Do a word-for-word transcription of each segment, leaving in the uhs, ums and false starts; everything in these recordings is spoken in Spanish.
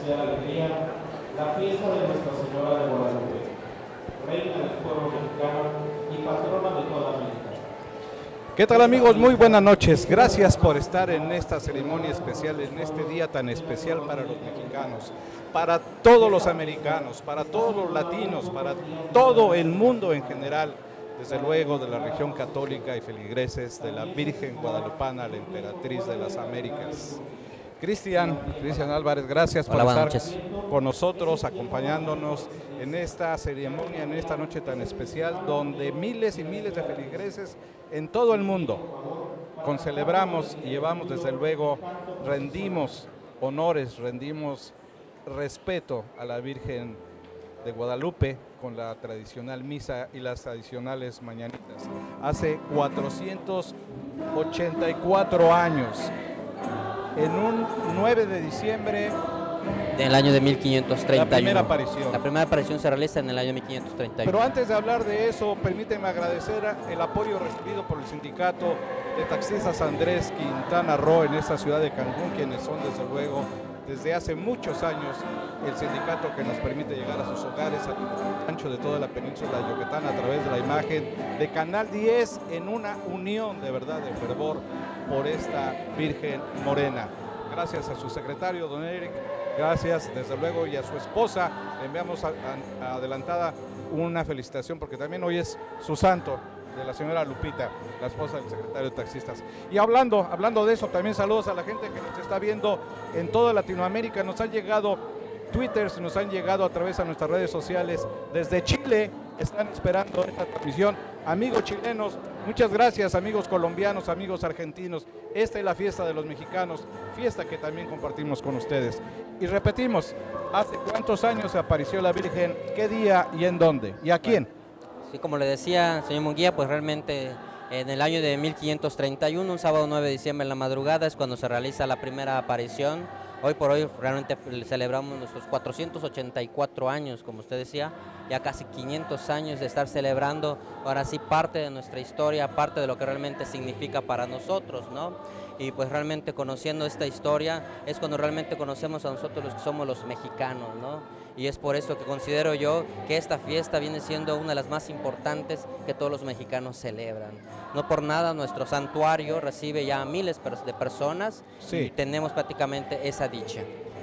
especial alegría la fiesta de Nuestra Señora de Guadalupe, reina del pueblo mexicano y patrona de toda América. ¿Qué tal, amigos? Muy buenas noches. Gracias por estar en esta ceremonia especial, en este día tan especial para los mexicanos, para todos los americanos, para todos los latinos, para todo el mundo en general, desde luego de la región católica y feligreses de la Virgen Guadalupana, la emperatriz de las Américas. Cristian, Cristian Álvarez, gracias por Hola, estar con nosotros, acompañándonos en esta ceremonia, en esta noche tan especial, donde miles y miles de feligreses en todo el mundo concelebramos y llevamos, desde luego, rendimos honores, rendimos respeto a la Virgen de Guadalupe con la tradicional misa y las tradicionales mañanitas. Hace cuatrocientos ochenta y cuatro años, en un nueve de diciembre del año de mil quinientos treinta y uno. La primera aparición. La primera aparición se realiza en el año mil quinientos treinta y uno. Pero antes de hablar de eso, permíteme agradecer el apoyo recibido por el sindicato de taxistas Andrés Quintana Roo en esta ciudad de Cancún, quienes son, desde luego, desde hace muchos años el sindicato que nos permite llegar a sus hogares a lo ancho de toda la península de Yucatán a través de la imagen de Canal diez, en una unión de verdad, de fervor por esta Virgen Morena. Gracias a su secretario, don Eric, gracias desde luego, y a su esposa. Le enviamos a, a, adelantada una felicitación porque también hoy es su santo, de la señora Lupita, la esposa del secretario de taxistas. Y hablando, hablando de eso, también saludos a la gente que nos está viendo en toda Latinoamérica. Nos han llegado twitters, nos han llegado a través de nuestras redes sociales desde Chile, están esperando esta transmisión. Amigos chilenos, muchas gracias, amigos colombianos, amigos argentinos. Esta es la fiesta de los mexicanos, fiesta que también compartimos con ustedes. Y repetimos, ¿hace cuántos años se apareció la Virgen? ¿Qué día y en dónde? ¿Y a quién? Sí, como le decía, señor Munguía, pues realmente en el año de mil quinientos treinta y uno, un sábado nueve de diciembre en la madrugada, es cuando se realiza la primera aparición. Hoy por hoy realmente celebramos nuestros cuatrocientos ochenta y cuatro años, como usted decía, ya casi quinientos años de estar celebrando, ahora sí, parte de nuestra historia, parte de lo que realmente significa para nosotros, ¿no? Y pues realmente conociendo esta historia es cuando realmente conocemos a nosotros los que somos los mexicanos, ¿no? Y es por eso que considero yo que esta fiesta viene siendo una de las más importantes que todos los mexicanos celebran. No por nada nuestro santuario recibe ya a miles de personas, sí, y tenemos prácticamente esa dicha.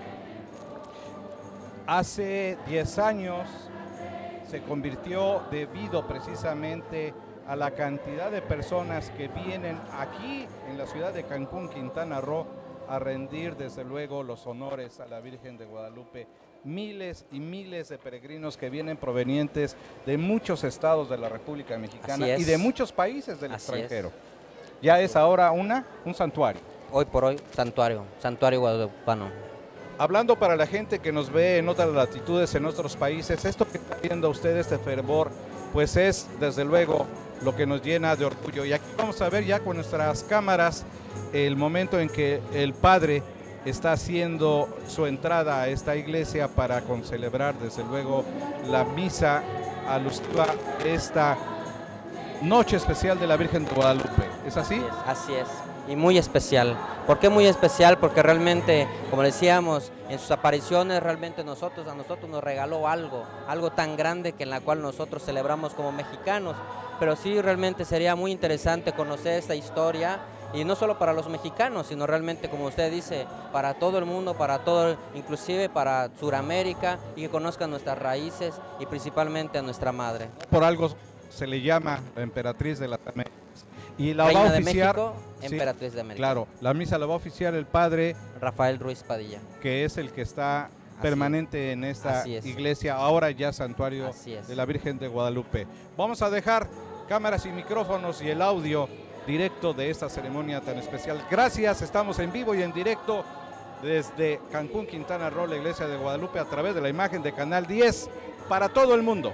Hace diez años se convirtió, debido precisamente a la cantidad de personas que vienen aquí en la ciudad de Cancún, Quintana Roo, a rendir desde luego los honores a la Virgen de Guadalupe. Miles y miles de peregrinos que vienen provenientes de muchos estados de la República Mexicana y de muchos países del Así extranjero. Es. Ya es ahora una, un santuario. Hoy por hoy, santuario, santuario guadalupano. Hablando para la gente que nos ve en otras latitudes, en otros países, esto que está viendo ustedes de fervor, pues es desde luego lo que nos llena de orgullo. Y aquí vamos a ver ya con nuestras cámaras el momento en que el Padre está haciendo su entrada a esta iglesia para concelebrar desde luego la misa alusiva a esta noche especial de la Virgen de Guadalupe. ¿Es así? Así es, así es. Y muy especial. ¿Por qué muy especial? Porque realmente, como decíamos, en sus apariciones realmente nosotros, a nosotros nos regaló algo, algo tan grande que en la cual nosotros celebramos como mexicanos. Pero sí, realmente sería muy interesante conocer esta historia, y no solo para los mexicanos, sino realmente, como usted dice, para todo el mundo, para todo, inclusive para Sudamérica, y que conozcan nuestras raíces y principalmente a nuestra madre. Por algo se le llama la emperatriz de las Américas. Y la Reina va a oficiar, de México, sí, emperatriz de América. Claro, la misa la va a oficiar el padre Rafael Ruiz Padilla, que es el que está Así permanente es. en esta iglesia, ahora ya santuario de la Virgen de Guadalupe. Vamos a dejar cámaras y micrófonos y el audio directo de esta ceremonia tan especial. Gracias, estamos en vivo y en directo desde Cancún, Quintana Roo, la iglesia de Guadalupe, a través de la imagen de Canal diez para todo el mundo.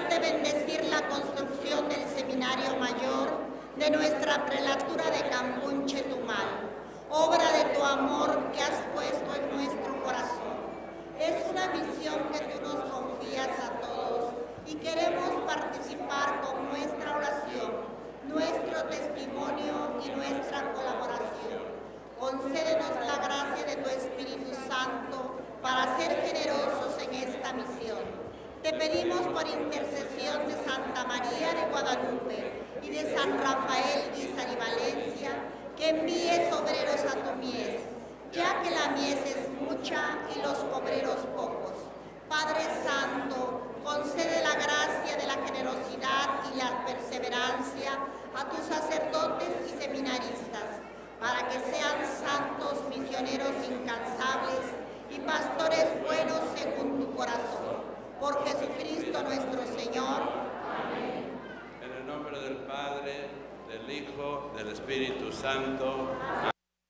rogarte bendecir la construcción del Seminario Mayor de nuestra prelatura de Cancún, Chetumal, obra de tu amor que has puesto en nuestro corazón. Es una misión que tú nos confías a todos y queremos participar con nuestra oración, nuestro testimonio y nuestra colaboración. Concédenos la gracia de tu Espíritu Santo para ser generosos en esta misión. Te pedimos por intercesión de Santa María de Guadalupe y de San Rafael Guízar y Valencia, que envíes obreros a tu mies, ya que la mies es mucha y los obreros pocos. Padre Santo, concede la gracia de la generosidad y la perseverancia a tus sacerdotes y seminaristas, para que sean santos misioneros incansables y pastores buenos según tu corazón. Por Jesucristo nuestro Señor. Amén. En el nombre del Padre, del Hijo, del Espíritu Santo. Amén.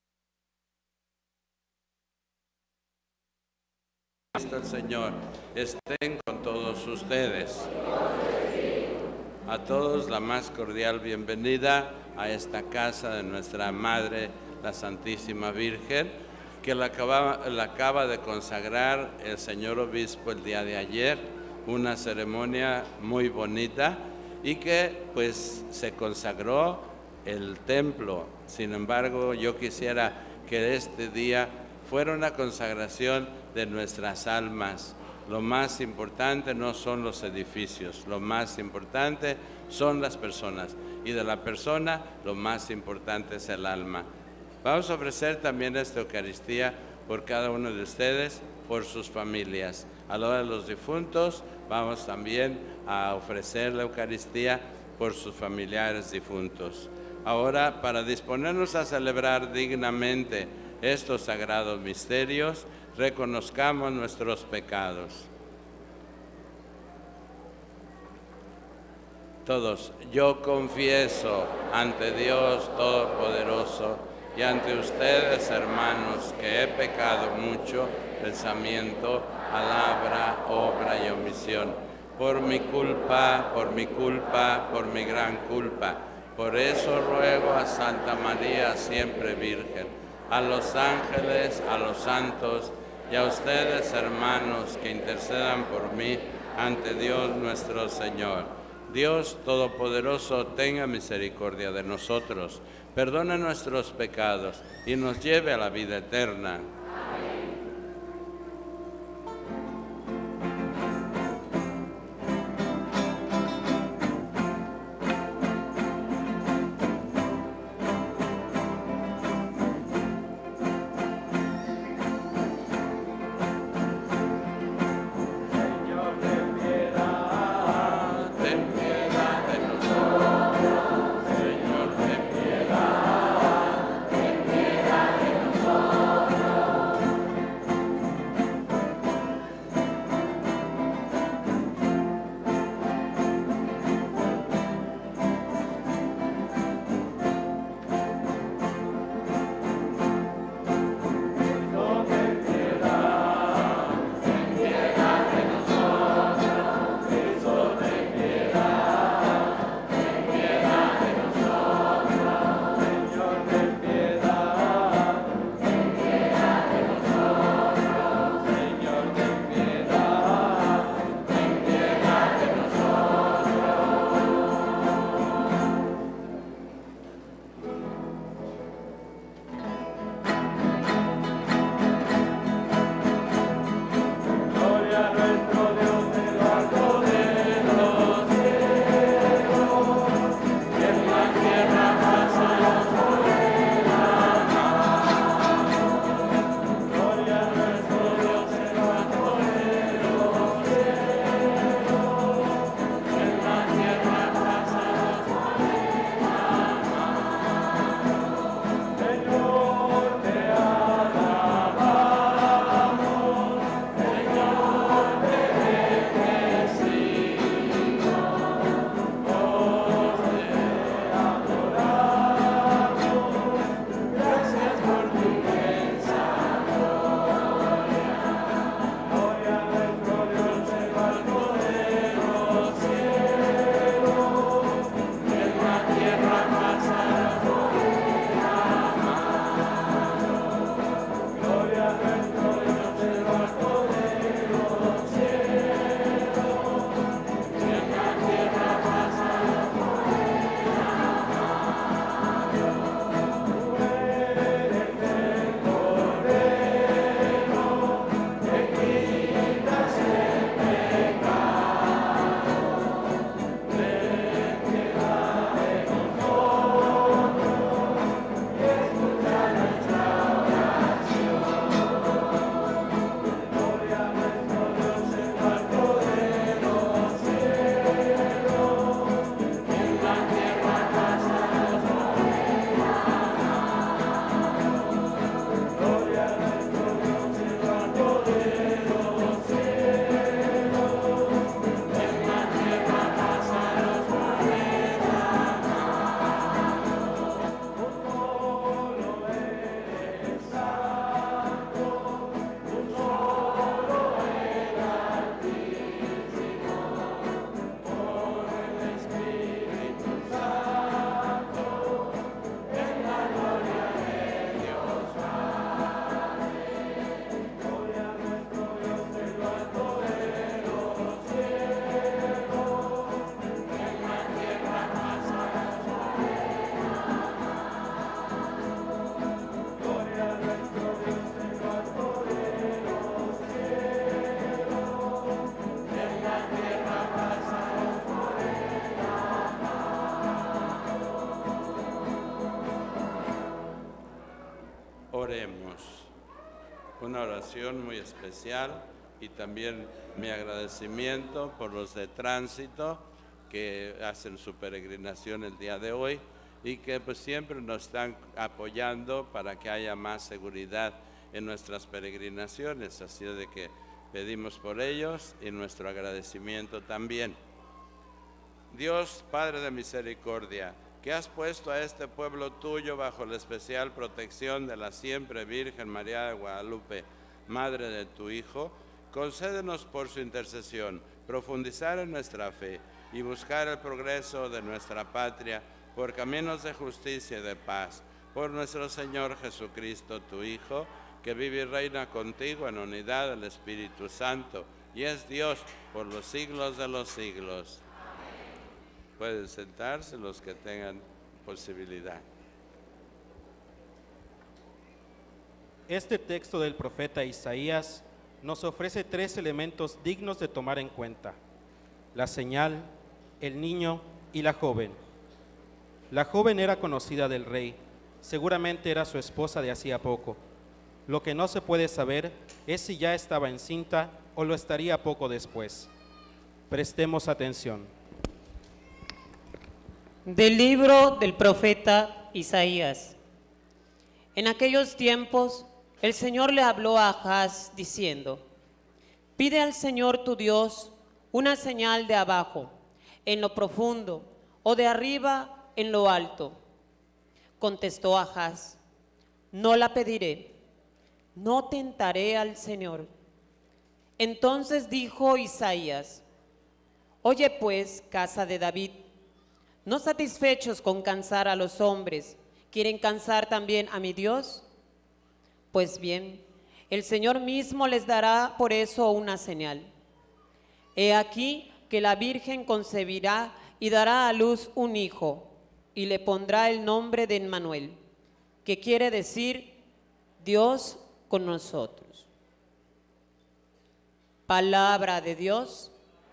El Señor estén con todos ustedes. A todos la más cordial bienvenida a esta casa de nuestra Madre, la Santísima Virgen, que la acaba, la acaba de consagrar el señor obispo el día de ayer, una ceremonia muy bonita y que pues se consagró el templo. Sin embargo, yo quisiera que este día fuera una consagración de nuestras almas. Lo más importante no son los edificios, lo más importante son las personas, y de la persona lo más importante es el alma. Vamos a ofrecer también esta Eucaristía por cada uno de ustedes, por sus familias. A la hora de los difuntos, vamos también a ofrecer la Eucaristía por sus familiares difuntos. Ahora, para disponernos a celebrar dignamente estos sagrados misterios, reconozcamos nuestros pecados. Todos, yo confieso ante Dios Todopoderoso y ante ustedes, hermanos, que he pecado mucho, pensamiento, palabra, obra y omisión, por mi culpa, por mi culpa, por mi gran culpa. Por eso ruego a Santa María, siempre Virgen, a los ángeles, a los santos y a ustedes, hermanos, que intercedan por mí ante Dios nuestro Señor. Dios Todopoderoso, tenga misericordia de nosotros, perdone nuestros pecados y nos lleve a la vida eterna. oración muy especial y también mi agradecimiento por los de tránsito que hacen su peregrinación el día de hoy y que pues siempre nos están apoyando para que haya más seguridad en nuestras peregrinaciones, así de que pedimos por ellos y nuestro agradecimiento también. Dios, Padre de misericordia, que has puesto a este pueblo tuyo bajo la especial protección de la siempre Virgen María de Guadalupe, Madre de tu Hijo, concédenos por su intercesión profundizar en nuestra fe y buscar el progreso de nuestra patria por caminos de justicia y de paz, por nuestro Señor Jesucristo, tu Hijo, que vive y reina contigo en unidad del Espíritu Santo, y es Dios por los siglos de los siglos. Amén. Pueden sentarse los que tengan posibilidad. Este texto del profeta Isaías nos ofrece tres elementos dignos de tomar en cuenta: la señal, el niño y la joven. La joven era conocida del rey, seguramente era su esposa de hacía poco. Lo que no se puede saber es si ya estaba encinta o lo estaría poco después. Prestemos atención. Del libro del profeta Isaías. En aquellos tiempos, el Señor le habló a Ahaz diciendo: pide al Señor tu Dios una señal de abajo, en lo profundo, o de arriba, en lo alto. Contestó Ahaz: no la pediré, no tentaré al Señor. Entonces dijo Isaías: oye pues, casa de David, ¿no satisfechos con cansar a los hombres, quieren cansar también a mi Dios? Pues bien, el Señor mismo les dará por eso una señal. He aquí que la Virgen concebirá y dará a luz un hijo, y le pondrá el nombre de Emmanuel, que quiere decir Dios con nosotros. Palabra de Dios.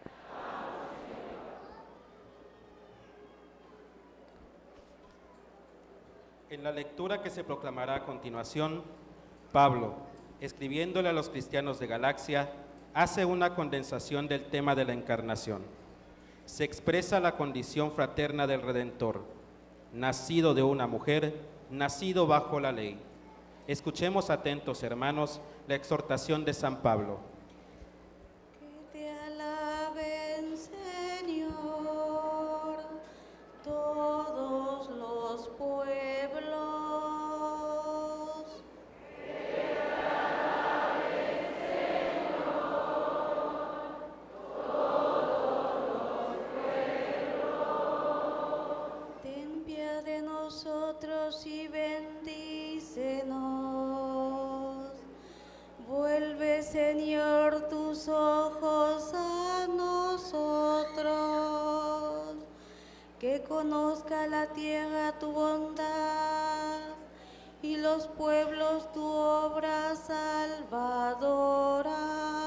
En la lectura que se proclamará a continuación, Pablo, escribiéndole a los cristianos de Galacia, hace una condensación del tema de la encarnación. Se expresa la condición fraterna del Redentor, nacido de una mujer, nacido bajo la ley. Escuchemos atentos, hermanos, la exhortación de San Pablo. Que te alaben, Señor, todos los pueblos. Y bendícenos. Vuelve, Señor, tus ojos a nosotros, que conozca la tierra tu bondad y los pueblos tu obra salvadora.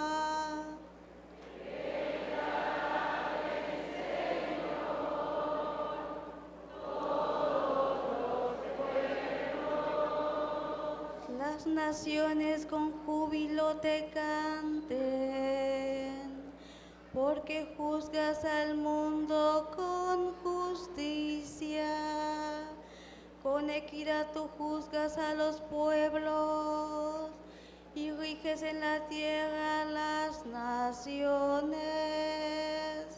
Las naciones con júbilo te canten, porque juzgas al mundo con justicia. Con equidad tú juzgas a los pueblos y riges en la tierra las naciones.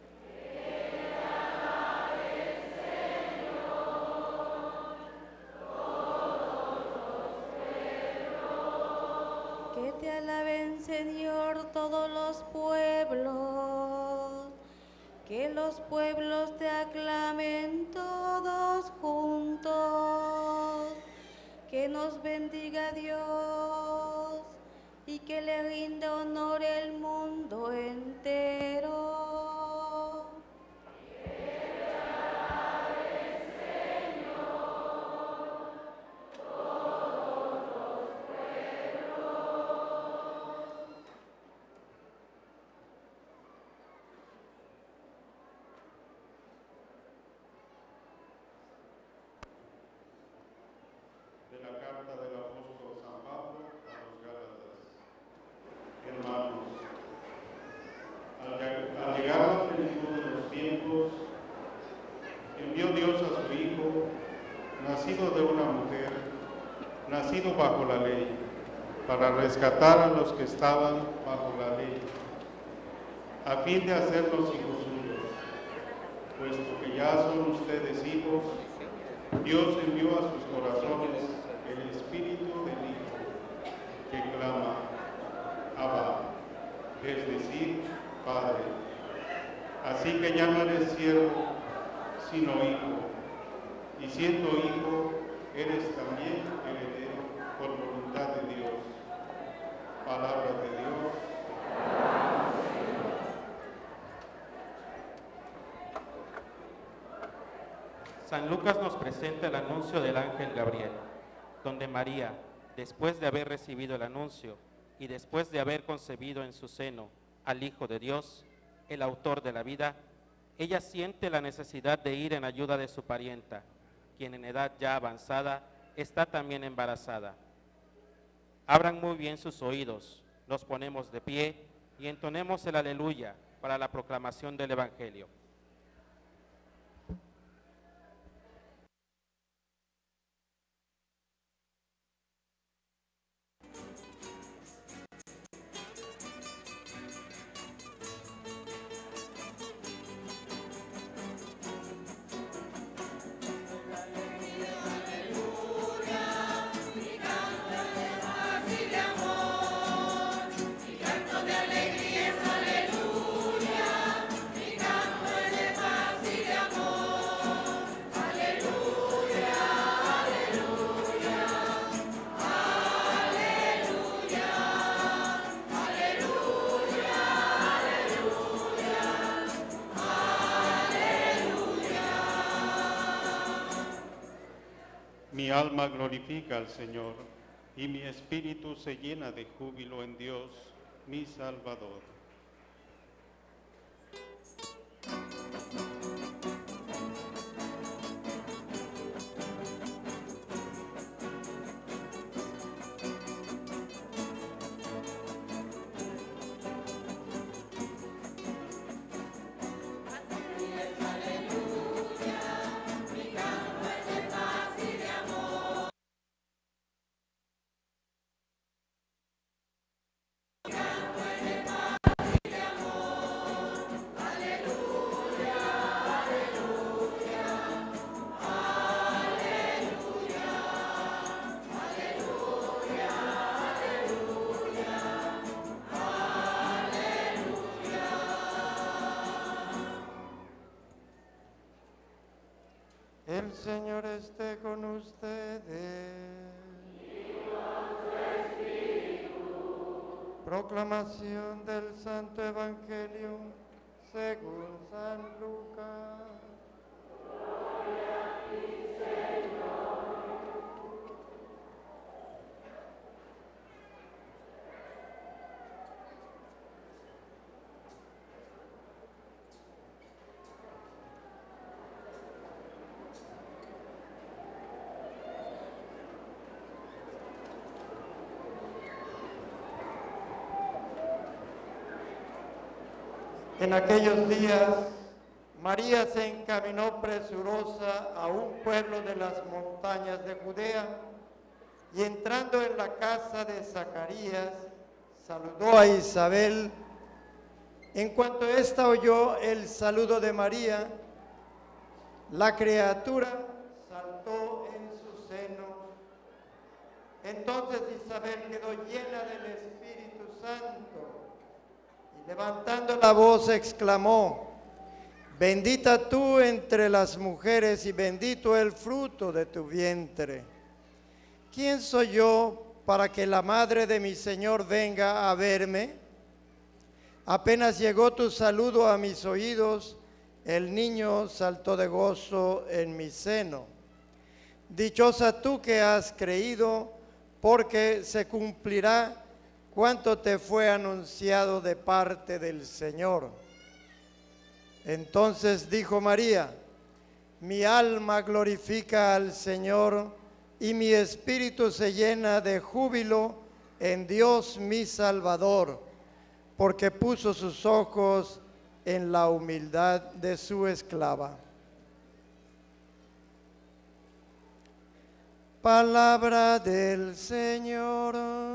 Que te alaben, Señor, todos los pueblos, que los pueblos te aclamen todos juntos, que nos bendiga Dios y que le rinda honor el mundo entero. De la carta del apóstol San Pablo nacido de una mujer, nacido bajo la ley, para rescatar a los que estaban bajo la ley, a fin de hacerlos hijos suyos. Puesto que ya son ustedes hijos, Dios envió a sus corazones el espíritu del Hijo, que clama, Abba, es decir, Padre. Así que ya no eres siervo, sino hijo, y siendo hijo, eres también heredero por voluntad de Dios. Palabra de Dios. San Lucas nos presenta el anuncio del ángel Gabriel, donde María, después de haber recibido el anuncio y después de haber concebido en su seno al Hijo de Dios, el autor de la vida, ella siente la necesidad de ir en ayuda de su parienta, quien en edad ya avanzada está también embarazada. Abran muy bien sus oídos, nos ponemos de pie y entonemos el aleluya para la proclamación del Evangelio. Mi alma glorifica al Señor, y mi espíritu se llena de júbilo en Dios, mi Salvador. El Señor esté con ustedes. Y con su espíritu. Proclamación del Santo Evangelio según San Lucas. Gloria a ti, Señor. En aquellos días, María se encaminó presurosa a un pueblo de las montañas de Judea y entrando en la casa de Zacarías, saludó a Isabel. En cuanto ésta oyó el saludo de María, la criatura saltó en su seno. Entonces Isabel quedó llena del Espíritu Santo. Levantando la voz exclamó, bendita tú entre las mujeres y bendito el fruto de tu vientre. ¿Quién soy yo para que la madre de mi Señor venga a verme? Apenas llegó tu saludo a mis oídos, el niño saltó de gozo en mi seno. Dichosa tú que has creído, porque se cumplirá cuanto te fue anunciado de parte del Señor. Entonces dijo María, mi alma glorifica al Señor y mi espíritu se llena de júbilo en Dios mi Salvador, porque puso sus ojos en la humildad de su esclava. Palabra del Señor.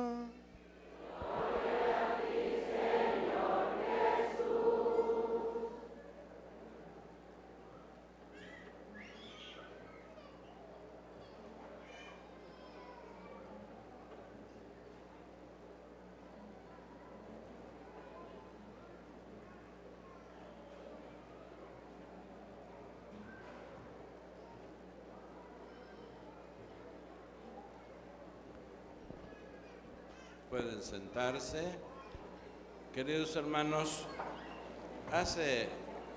Pueden sentarse. Queridos hermanos, hace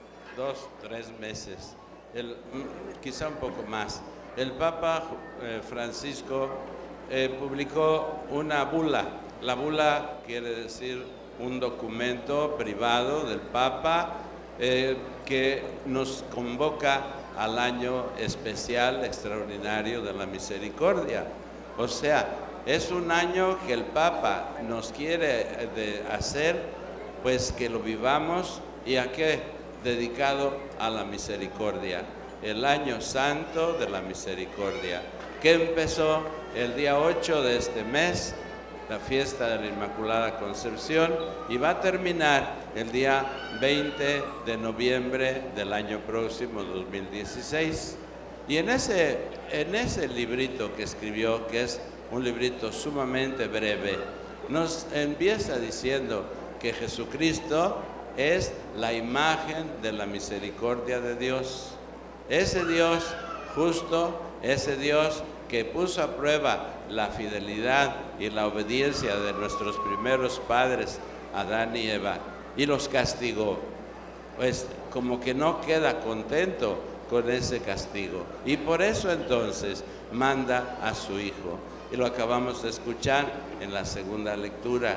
dos, tres meses, el, quizá un poco más, el Papa eh, Francisco eh, publicó una bula. La bula quiere decir un documento privado del Papa eh, que nos convoca al año especial, extraordinario de la misericordia. O sea, es un año que el Papa nos quiere de hacer, pues que lo vivamos. ¿Y a qué? Dedicado a la misericordia. El año santo de la misericordia, que empezó el día ocho de este mes, la fiesta de la Inmaculada Concepción, y va a terminar el día veinte de noviembre del año próximo, dos mil dieciséis. Y en ese, en ese librito que escribió, que es un librito sumamente breve, nos empieza diciendo que Jesucristo es la imagen de la misericordia de Dios. Ese Dios justo, ese Dios que puso a prueba la fidelidad y la obediencia de nuestros primeros padres, Adán y Eva, y los castigó. Pues como que no queda contento con ese castigo. Y por eso entonces manda a su Hijo. Y lo acabamos de escuchar en la segunda lectura.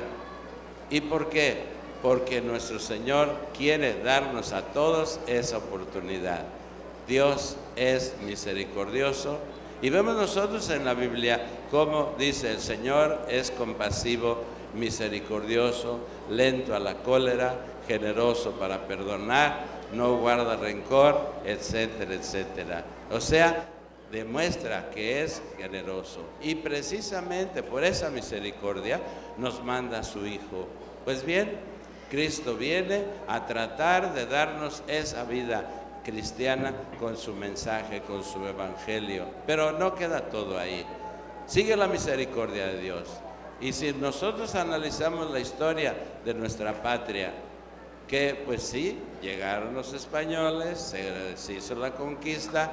¿Y por qué? Porque nuestro Señor quiere darnos a todos esa oportunidad. Dios es misericordioso. Y vemos nosotros en la Biblia cómo dice: el Señor es compasivo, misericordioso, lento a la cólera, generoso para perdonar, no guarda rencor, etcétera, etcétera. O sea, demuestra que es generoso, y precisamente por esa misericordia nos manda a su Hijo. Pues bien, Cristo viene a tratar de darnos esa vida cristiana con su mensaje, con su evangelio, pero no queda todo ahí. Sigue la misericordia de Dios. Y si nosotros analizamos la historia de nuestra patria, que pues sí, llegaron los españoles, se, se hizo la conquista.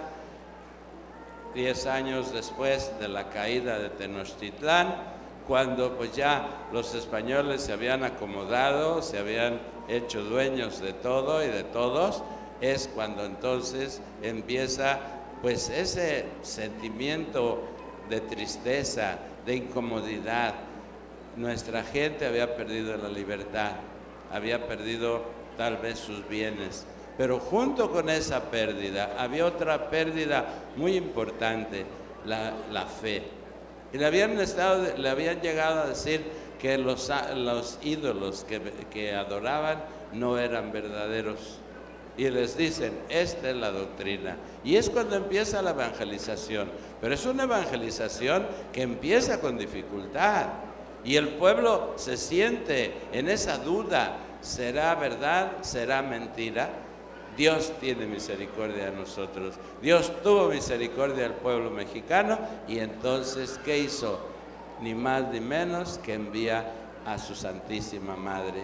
Diez años después de la caída de Tenochtitlán, cuando pues ya los españoles se habían acomodado, se habían hecho dueños de todo y de todos, es cuando entonces empieza pues ese sentimiento de tristeza, de incomodidad. Nuestra gente había perdido la libertad, había perdido tal vez sus bienes. Pero junto con esa pérdida había otra pérdida muy importante, la, la fe. Y le habían, estado, le habían llegado a decir que los, los ídolos que, que adoraban no eran verdaderos. Y les dicen: esta es la doctrina. Y es cuando empieza la evangelización. Pero es una evangelización que empieza con dificultad. Y el pueblo se siente en esa duda: ¿será verdad? ¿Será mentira? Dios tiene misericordia de nosotros. Dios tuvo misericordia del pueblo mexicano, y entonces, ¿qué hizo? Ni más ni menos que envía a su Santísima Madre.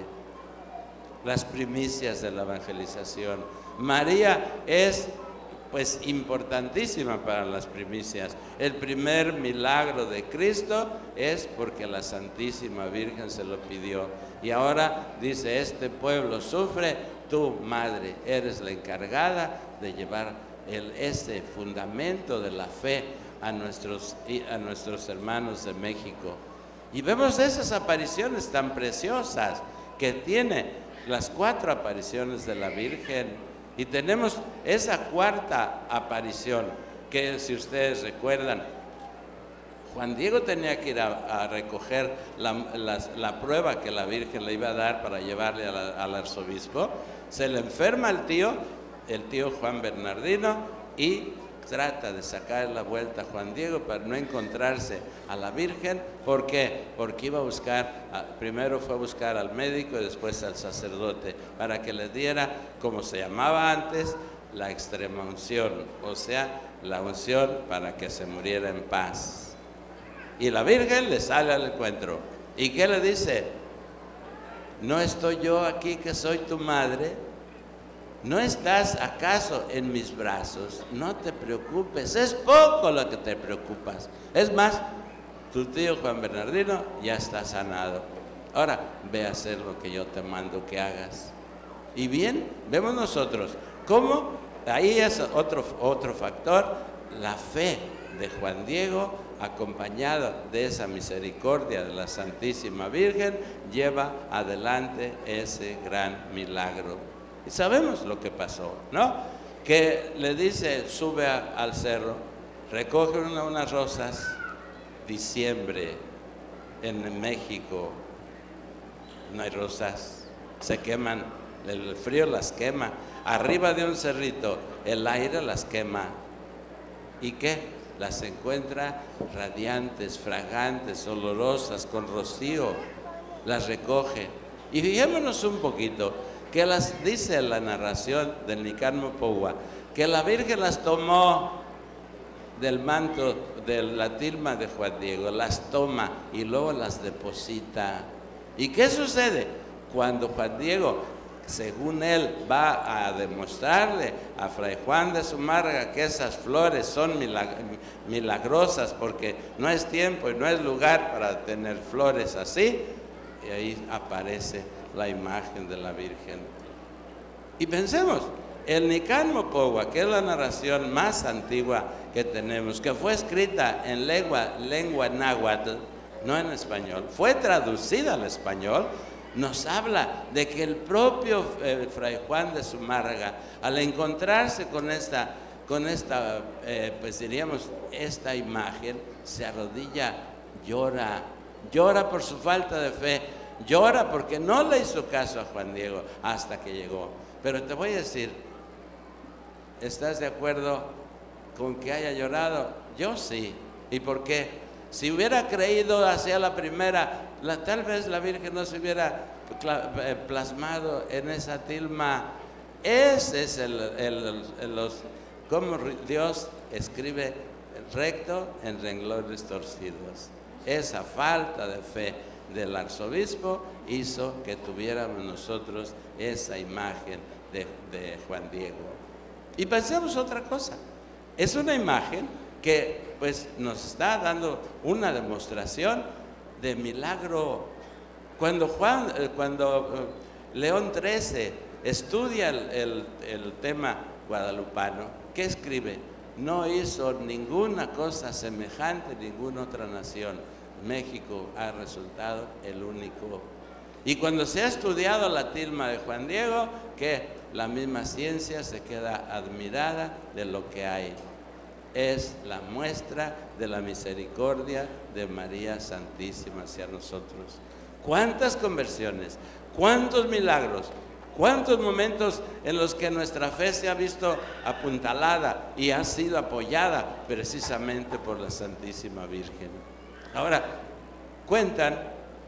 Las primicias de la evangelización. María es pues importantísima para las primicias. El primer milagro de Cristo es porque la Santísima Virgen se lo pidió. Y ahora dice: este pueblo sufre, tú, Madre, eres la encargada de llevar el, ese fundamento de la fe a nuestros, a nuestros hermanos de México. Y vemos esas apariciones tan preciosas que tiene, las cuatro apariciones de la Virgen. Y tenemos esa cuarta aparición que, si ustedes recuerdan, Juan Diego tenía que ir a, a recoger la, la, la prueba que la Virgen le iba a dar para llevarle a la, al arzobispo. Se le enferma el tío, el tío Juan Bernardino, y trata de sacar la vuelta a Juan Diego para no encontrarse a la Virgen. ¿Por qué? Porque iba a buscar, primero fue a buscar al médico y después al sacerdote, para que le diera, como se llamaba antes, la extrema unción, o sea, la unción para que se muriera en paz. Y la Virgen le sale al encuentro. ¿Y qué le dice? ¿No estoy yo aquí que soy tu madre? ¿No estás acaso en mis brazos? No te preocupes, es poco lo que te preocupas. Es más, tu tío Juan Bernardino ya está sanado. Ahora, ve a hacer lo que yo te mando que hagas. Y bien, vemos nosotros cómo, ahí es otro, otro factor, la fe de Juan Diego, acompañada de esa misericordia de la Santísima Virgen, lleva adelante ese gran milagro. Y sabemos lo que pasó, ¿no? Que le dice, sube a, al cerro, recoge una, unas rosas, diciembre, en México no hay rosas, se queman, el frío las quema, arriba de un cerrito, el aire las quema. ¿Y qué? Las encuentra radiantes, fragantes, olorosas, con rocío, las recoge. Y fijémonos un poquito, que las dice la narración del Nicán Mopogua, que la Virgen las tomó del manto de la tilma de Juan Diego, las toma y luego las deposita. ¿Y qué sucede? Cuando Juan Diego, según él, va a demostrarle a Fray Juan de Zumárraga que esas flores son milag milagrosas porque no es tiempo y no es lugar para tener flores así, y ahí aparece la imagen de la Virgen. Y pensemos, el Nicán Mopogua, que es la narración más antigua que tenemos, que fue escrita en lengua, lengua náhuatl, no en español, fue traducida al español, nos habla de que el propio eh, Fray Juan de Zumárraga, al encontrarse con esta, con esta eh, pues diríamos, esta imagen, se arrodilla, llora, llora por su falta de fe, llora porque no le hizo caso a Juan Diego hasta que llegó. Pero te voy a decir, ¿estás de acuerdo con que haya llorado? Yo sí. ¿Y por qué? Si hubiera creído hacia la primera, la, tal vez la Virgen no se hubiera plasmado en esa tilma. Ese es el, el, el, los, cómo Dios escribe recto en renglones torcidos. Esa falta de fe del arzobispo hizo que tuviéramos nosotros esa imagen de, de Juan Diego. Y pensemos otra cosa, es una imagen que pues nos está dando una demostración de milagro. Cuando Juan, cuando León trece estudia el, el, el tema guadalupano, ¿qué escribe? No hizo ninguna cosa semejante en ninguna otra nación. México ha resultado el único. Y cuando se ha estudiado la tilma de Juan Diego, que la misma ciencia se queda admirada de lo que hay. Es la muestra de la misericordia de María Santísima hacia nosotros. ¿Cuántas conversiones? ¿Cuántos milagros? ¿Cuántos momentos en los que nuestra fe se ha visto apuntalada y ha sido apoyada precisamente por la Santísima Virgen? Ahora, cuentan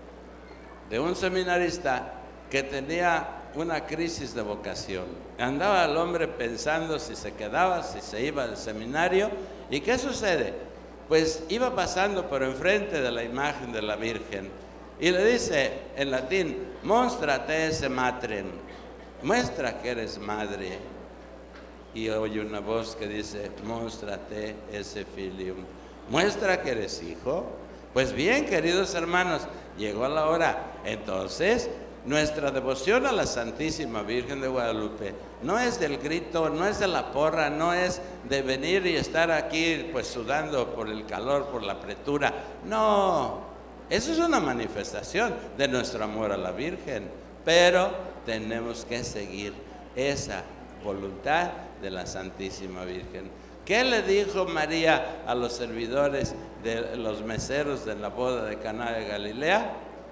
de un seminarista que tenía una crisis de vocación. Andaba el hombre pensando si se quedaba, si se iba al seminario. ¿Y qué sucede? Pues iba pasando por enfrente de la imagen de la Virgen y le dice en latín, "Monstrate esse matrem", muestra que eres madre. Y oye una voz que dice, "Monstrate esse filium", muestra que eres hijo. Pues bien, queridos hermanos, llegó la hora. Entonces, nuestra devoción a la Santísima Virgen de Guadalupe no es del grito, no es de la porra, no es de venir y estar aquí pues sudando por el calor, por la apretura. No, eso es una manifestación de nuestro amor a la Virgen, pero tenemos que seguir esa voluntad de la Santísima Virgen. ¿Qué le dijo María a los servidores de los meseros de la boda de Caná de Galilea?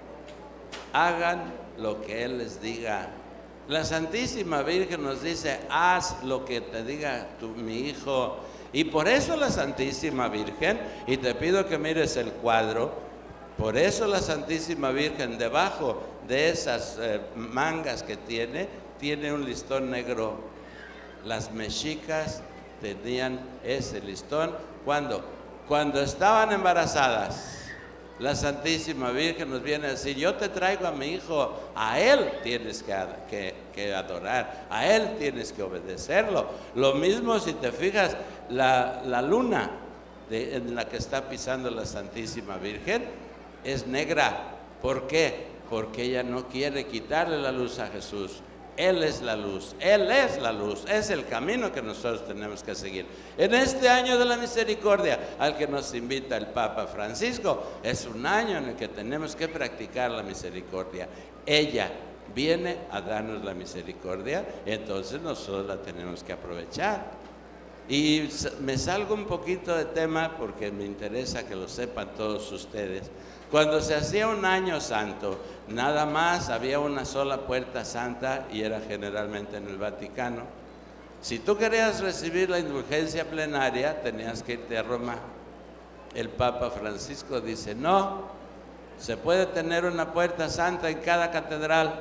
Hagan lo que Él les diga. La Santísima Virgen nos dice, haz lo que te diga tu, mi hijo. Y por eso la Santísima Virgen, y te pido que mires el cuadro, por eso la Santísima Virgen debajo de esas eh, mangas que tiene, tiene un listón negro. Las mexicas tenían ese listón cuando, cuando estaban embarazadas. La Santísima Virgen nos viene a decir, yo te traigo a mi hijo, a él tienes que, que, que adorar, a él tienes que obedecerlo. Lo mismo si te fijas, la, la luna de, en la que está pisando la Santísima Virgen es negra. ¿Por qué? Porque ella no quiere quitarle la luz a Jesús. Él es la luz, Él es la luz, es el camino que nosotros tenemos que seguir. En este año de la misericordia al que nos invita el Papa Francisco, es un año en el que tenemos que practicar la misericordia. Ella viene a darnos la misericordia, entonces nosotros la tenemos que aprovechar. Y me salgo un poquito de tema porque me interesa que lo sepan todos ustedes. Cuando se hacía un año santo, nada más había una sola puerta santa y era generalmente en el Vaticano. Si tú querías recibir la indulgencia plenaria, tenías que irte a Roma. El Papa Francisco dice, no, se puede tener una puerta santa en cada catedral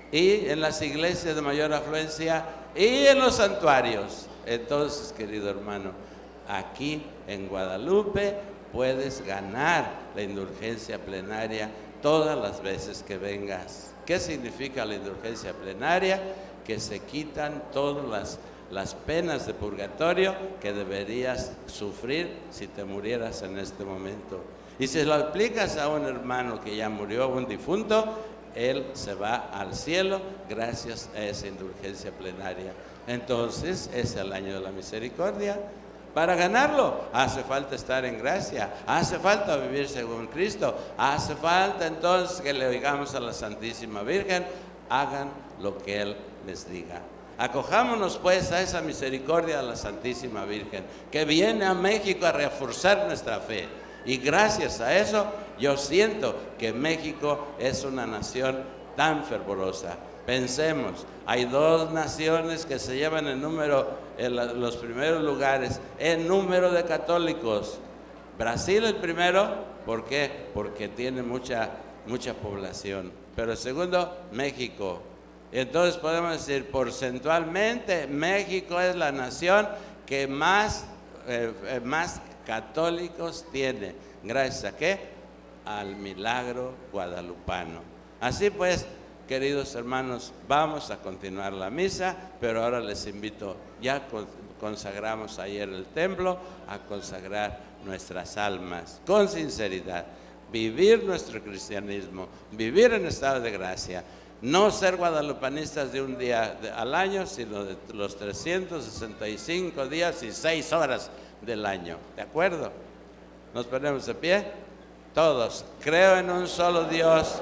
y en las iglesias de mayor afluencia y en los santuarios. Entonces, querido hermano, aquí en Guadalupe puedes ganar la indulgencia plenaria todas las veces que vengas. ¿Qué significa la indulgencia plenaria? Que se quitan todas las, las penas de purgatorio que deberías sufrir si te murieras en este momento. Y si lo aplicas a un hermano que ya murió, un difunto, él se va al cielo gracias a esa indulgencia plenaria. Entonces, es el año de la misericordia. Para ganarlo hace falta estar en gracia, hace falta vivir según Cristo, hace falta entonces que le digamos a la Santísima Virgen, hagan lo que Él les diga. Acojámonos pues a esa misericordia de la Santísima Virgen, que viene a México a reforzar nuestra fe. Y gracias a eso yo siento que México es una nación tan fervorosa. Pensemos, hay dos naciones que se llevan el número, en los primeros lugares, en número de católicos. Brasil el primero, ¿por qué? Porque tiene mucha, mucha población. Pero el segundo, México. Entonces podemos decir, porcentualmente, México es la nación que más, eh, más católicos tiene. ¿Gracias a qué? Al milagro guadalupano. Así pues, queridos hermanos, vamos a continuar la misa, pero ahora les invito, ya consagramos ayer el templo, a consagrar nuestras almas con sinceridad, vivir nuestro cristianismo, vivir en estado de gracia, no ser guadalupanistas de un día al año, sino de los trescientos sesenta y cinco días y seis horas del año, ¿de acuerdo? ¿Nos ponemos de pie? Todos, creo en un solo Dios,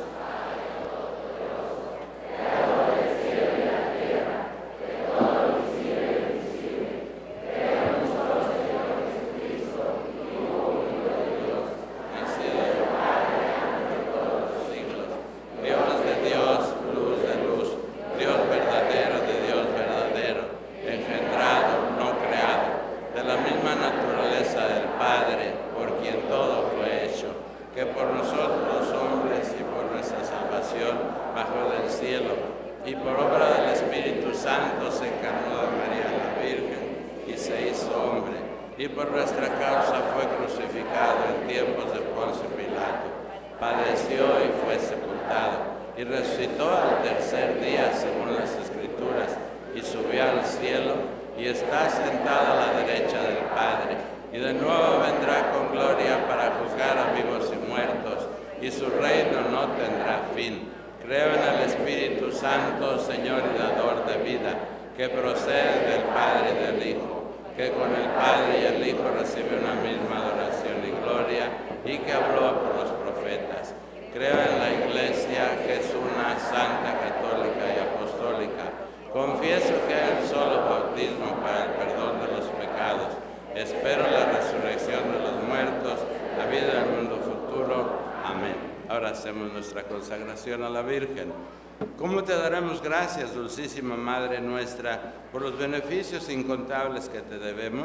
consagración a la Virgen. ¿Cómo te daremos gracias, dulcísima Madre nuestra, por los beneficios incontables que te debemos?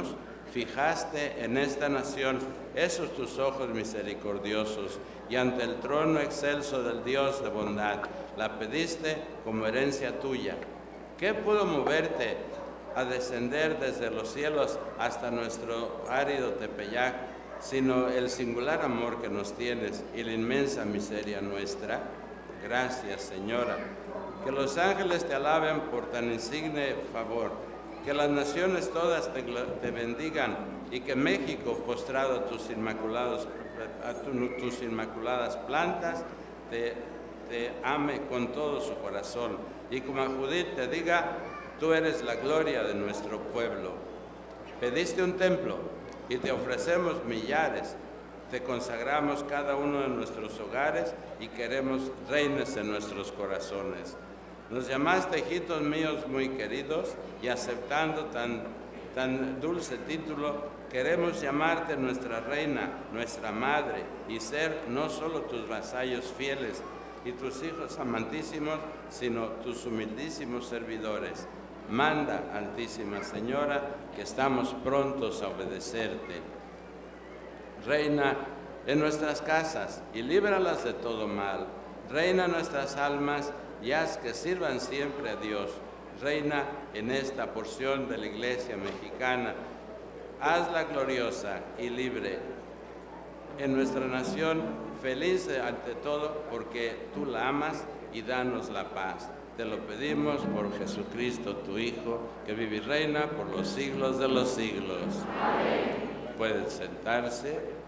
fijaste en esta nación esos tus ojos misericordiosos, y ante el trono excelso del Dios de bondad, la pediste como herencia tuya. ¿Qué pudo moverte a descender desde los cielos hasta nuestro árido Tepeyac, sino el singular amor que nos tienes y la inmensa miseria nuestra? Gracias, Señora. Que los ángeles te alaben por tan insigne favor, que las naciones todas te, te bendigan, y que México, postrado a tus, inmaculados, a tu, tus inmaculadas plantas, te, te ame con todo su corazón, y como a Judith te diga: tú eres la gloria de nuestro pueblo. Pediste un templo y te ofrecemos millares. Te consagramos cada uno de nuestros hogares y queremos reines en nuestros corazones. Nos llamaste hijitos míos muy queridos, y aceptando tan, tan dulce título, queremos llamarte nuestra reina, nuestra madre, y ser no solo tus vasallos fieles y tus hijos amantísimos, sino tus humildísimos servidores. Manda, Altísima Señora, que estamos prontos a obedecerte. Reina en nuestras casas y líbralas de todo mal. Reina nuestras almas y haz que sirvan siempre a Dios. Reina en esta porción de la Iglesia mexicana. Hazla gloriosa y libre en nuestra nación, feliz ante todo, porque tú la amas, y danos la paz. Te lo pedimos por Jesucristo, tu Hijo, que vive y reina por los siglos de los siglos. Amén. Pueden sentarse.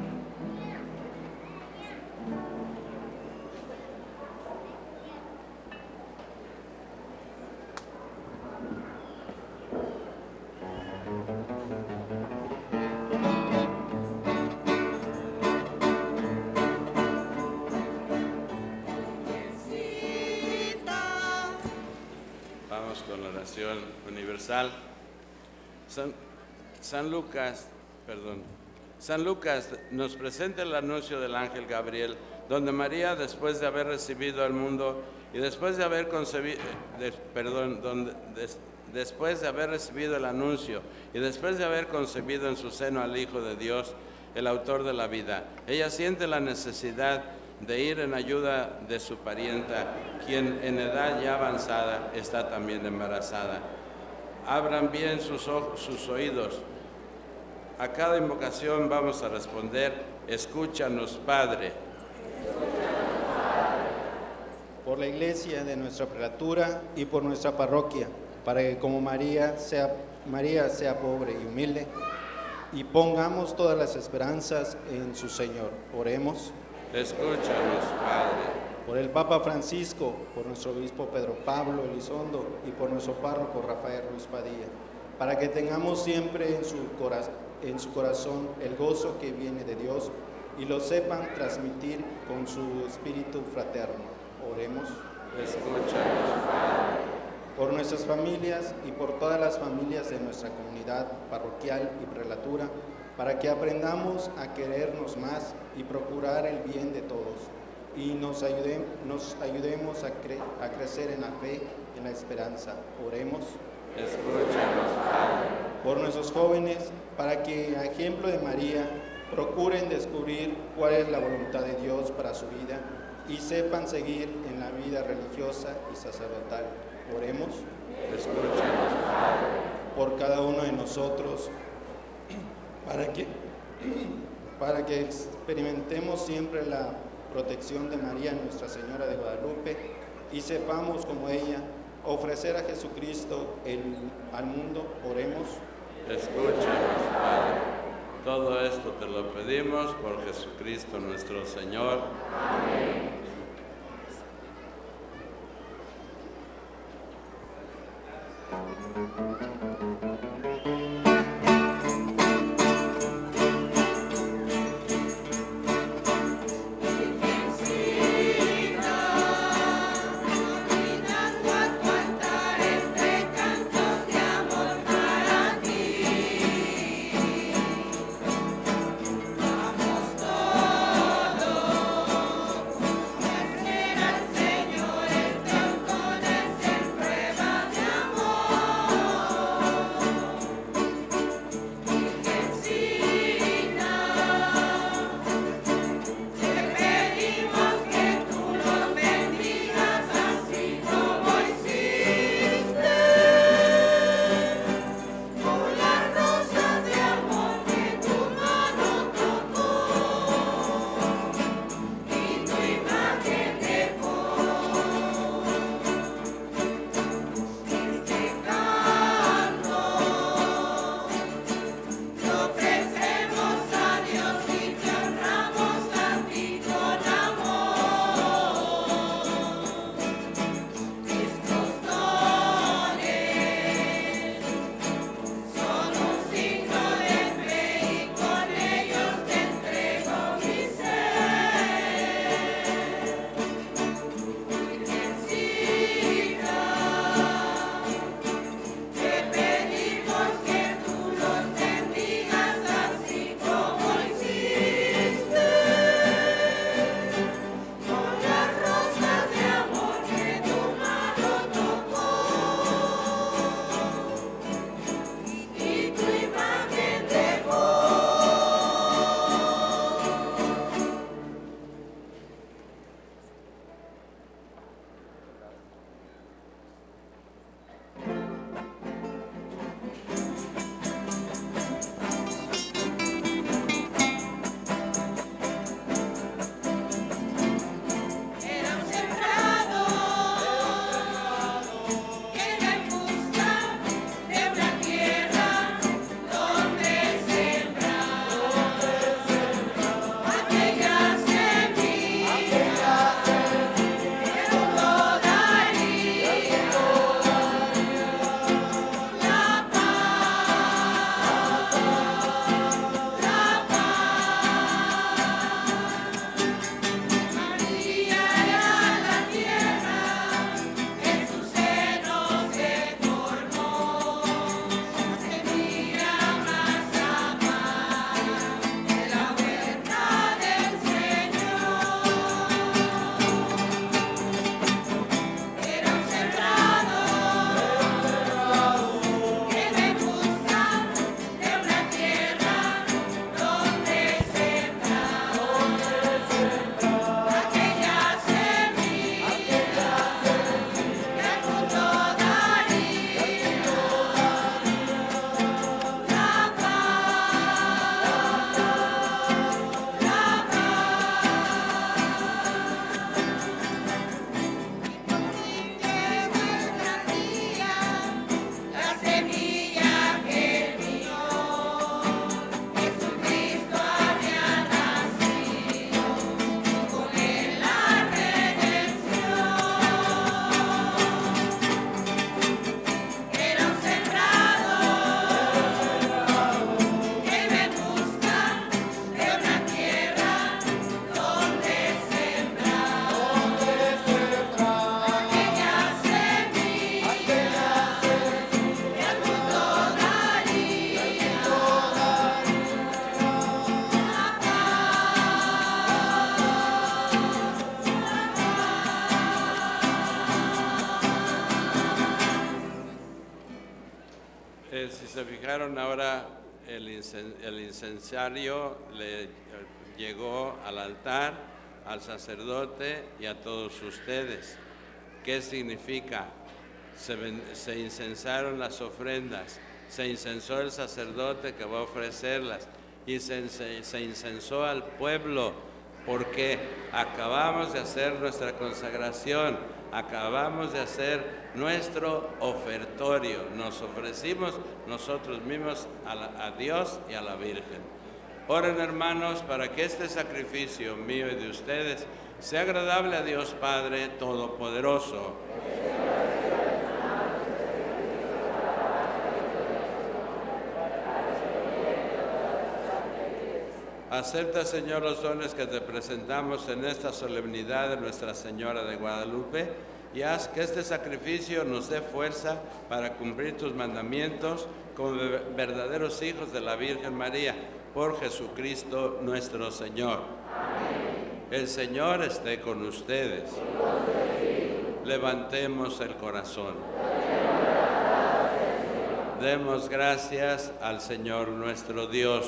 Con la oración universal. San, San Lucas, perdón, San Lucas nos presenta el anuncio del ángel Gabriel, donde María, después de haber recibido al mundo y después de haber concebido, de, perdón, donde, des, después de haber recibido el anuncio y después de haber concebido en su seno al Hijo de Dios, el autor de la vida, ella siente la necesidad de ir en ayuda de su parienta, quien en edad ya avanzada está también embarazada. Abran bien sus, ojos, sus oídos. A cada invocación vamos a responder: escúchanos, Padre. Por la iglesia de nuestra prelatura y por nuestra parroquia, para que como María sea, María sea pobre y humilde, y pongamos todas las esperanzas en su Señor. Oremos. Escúchanos, Padre. Por el Papa Francisco, por nuestro obispo Pedro Pablo Elizondo y por nuestro párroco Rafael Ruiz Padilla, para que tengamos siempre en su, cora en su corazón el gozo que viene de Dios y lo sepan transmitir con su espíritu fraterno. Oremos. Escúchanos, Padre. Por nuestras familias y por todas las familias de nuestra comunidad parroquial y prelatura, para que aprendamos a querernos más y procurar el bien de todos, y nos, ayude, nos ayudemos a, cre a crecer en la fe y en la esperanza. Oremos. Escúchanos, Padre. Por nuestros jóvenes, para que, a ejemplo de María, procuren descubrir cuál es la voluntad de Dios para su vida y sepan seguir en la vida religiosa y sacerdotal. Oremos. Escúchanos, Padre. Por cada uno de nosotros, para que, para que experimentemos siempre la protección de María, Nuestra Señora de Guadalupe, y sepamos, como ella, ofrecer a Jesucristo el, al mundo. Oremos. Escúchanos, Padre. Todo esto te lo pedimos por Jesucristo nuestro Señor. Amén. Vamos todos si se fijaron ahora, el, incen el incensario le llegó al altar, al sacerdote y a todos ustedes. ¿Qué significa? Se, se incensaron las ofrendas, se incensó el sacerdote que va a ofrecerlas y se, se, se incensó al pueblo, porque acabamos de hacer nuestra consagración, acabamos de hacer nuestro ofertorio, nos ofrecimos nosotros mismos a, la, a Dios y a la Virgen. Oren, hermanos, para que este sacrificio mío y de ustedes sea agradable a Dios Padre Todopoderoso. Acepta, Señor, los dones que te presentamos en esta solemnidad de Nuestra Señora de Guadalupe y haz que este sacrificio nos dé fuerza para cumplir tus mandamientos como verdaderos hijos de la Virgen María, por Jesucristo nuestro Señor. Amén. El Señor esté con ustedes. Levantemos el corazón. Demos gracias al Señor nuestro Dios.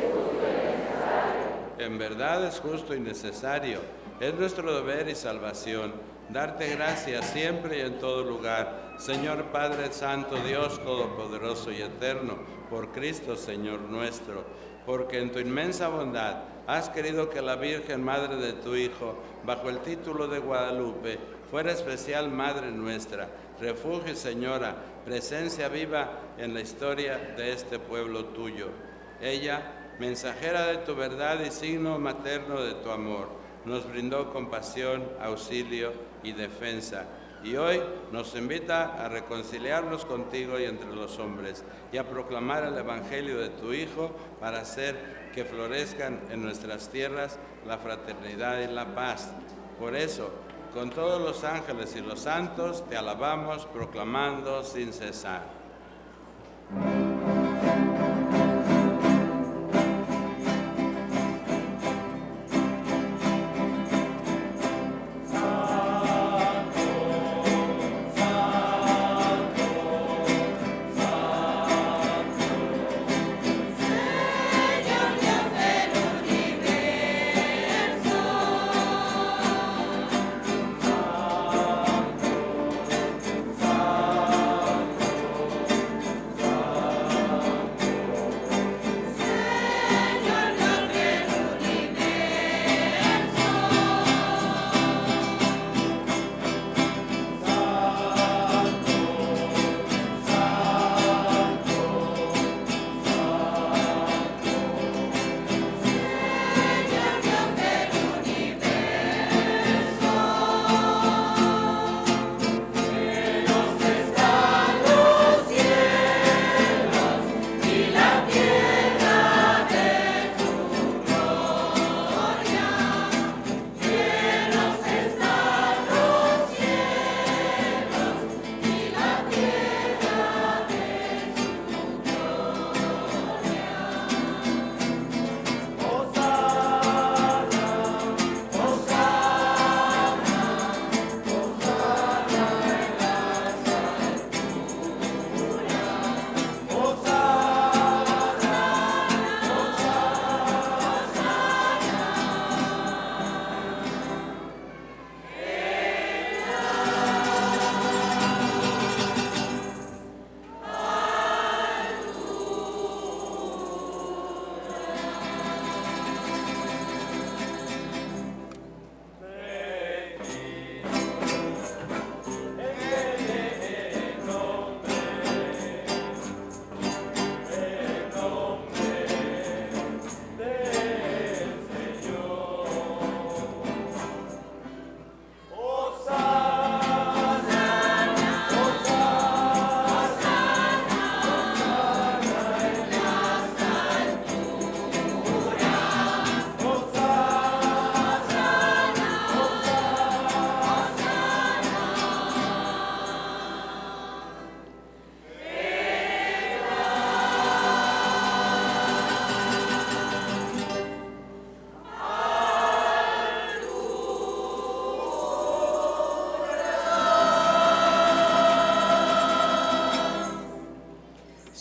En verdad es justo y necesario, es nuestro deber y salvación, darte gracias siempre y en todo lugar, Señor Padre Santo, Dios Todopoderoso y Eterno, por Cristo Señor nuestro, porque en tu inmensa bondad has querido que la Virgen Madre de tu Hijo, bajo el título de Guadalupe, fuera especial Madre nuestra, refugio y Señora, presencia viva en la historia de este pueblo tuyo. Ella, mensajera de tu verdad y signo materno de tu amor, nos brindó compasión, auxilio y defensa. Y hoy nos invita a reconciliarnos contigo y entre los hombres y a proclamar el Evangelio de tu Hijo para hacer que florezcan en nuestras tierras la fraternidad y la paz. Por eso, con todos los ángeles y los santos, te alabamos proclamando sin cesar.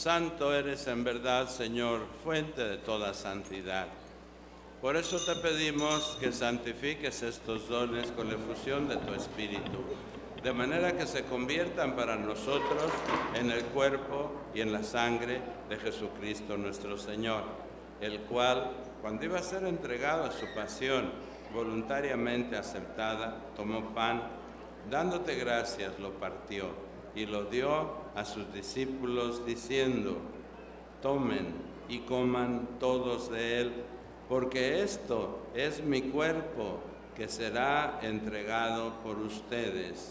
santo eres en verdad, Señor, fuente de toda santidad. Por eso te pedimos que santifiques estos dones con la efusión de tu Espíritu, de manera que se conviertan para nosotros en el cuerpo y en la sangre de Jesucristo nuestro Señor, el cual, cuando iba a ser entregado a su pasión voluntariamente aceptada, tomó pan, dándote gracias, lo partió y lo dio a sus discípulos, diciendo: tomen y coman todos de él, porque esto es mi cuerpo que será entregado por ustedes.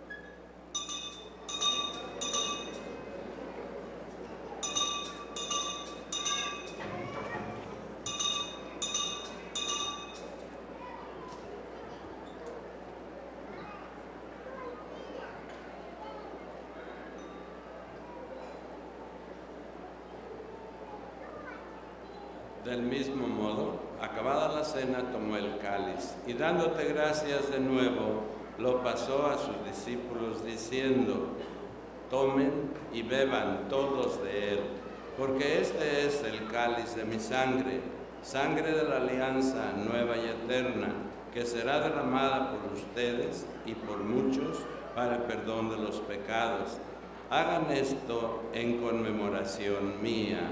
Del mismo modo, acabada la cena, tomó el cáliz y dándote gracias de nuevo, lo pasó a sus discípulos diciendo: tomen y beban todos de él, porque este es el cáliz de mi sangre, sangre de la alianza nueva y eterna, que será derramada por ustedes y por muchos para el perdón de los pecados. Hagan esto en conmemoración mía.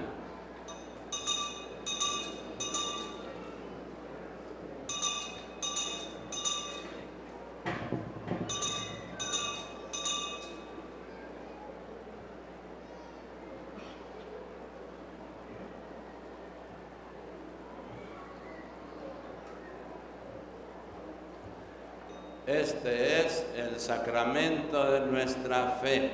Este es el sacramento de nuestra fe.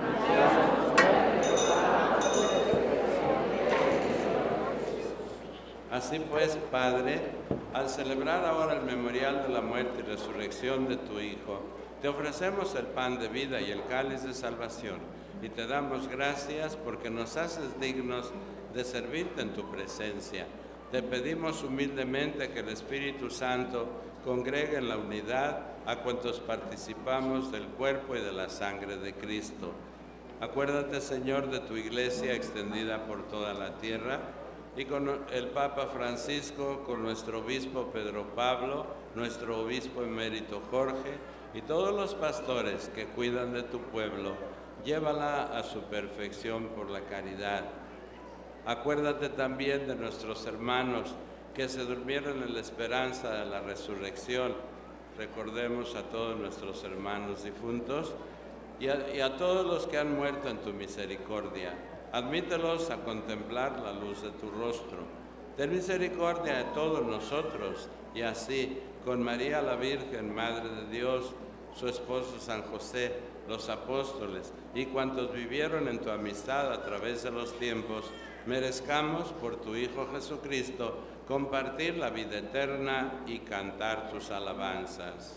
Así pues, Padre, al celebrar ahora el memorial de la muerte y resurrección de tu Hijo, te ofrecemos el pan de vida y el cáliz de salvación, y te damos gracias porque nos haces dignos de servirte en tu presencia. Te pedimos humildemente que el Espíritu Santo congregue en la unidad a cuantos participamos del cuerpo y de la sangre de Cristo. Acuérdate, Señor, de tu iglesia extendida por toda la tierra, y con el Papa Francisco, con nuestro obispo Pedro Pablo, nuestro obispo emérito Jorge, y todos los pastores que cuidan de tu pueblo, llévala a su perfección por la caridad. Acuérdate también de nuestros hermanos que se durmieron en la esperanza de la resurrección. Recordemos a todos nuestros hermanos difuntos y a, y a todos los que han muerto en tu misericordia. Admítelos a contemplar la luz de tu rostro. Ten misericordia de todos nosotros, y así, con María la Virgen, Madre de Dios, su esposo San José, los apóstoles y cuantos vivieron en tu amistad a través de los tiempos, merezcamos por tu Hijo Jesucristo compartir la vida eterna y cantar tus alabanzas.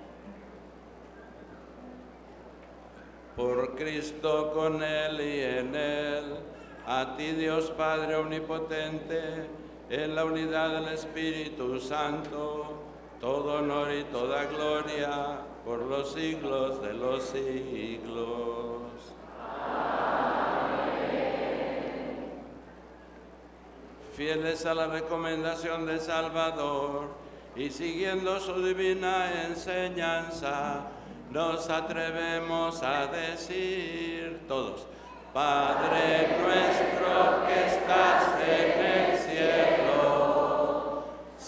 Por Cristo, con Él y en Él, a ti Dios Padre Omnipotente, en la unidad del Espíritu Santo, todo honor y toda gloria por los siglos de los siglos. Fieles a la recomendación del Salvador y siguiendo su divina enseñanza, nos atrevemos a decir todos: Padre nuestro que estás en el cielo,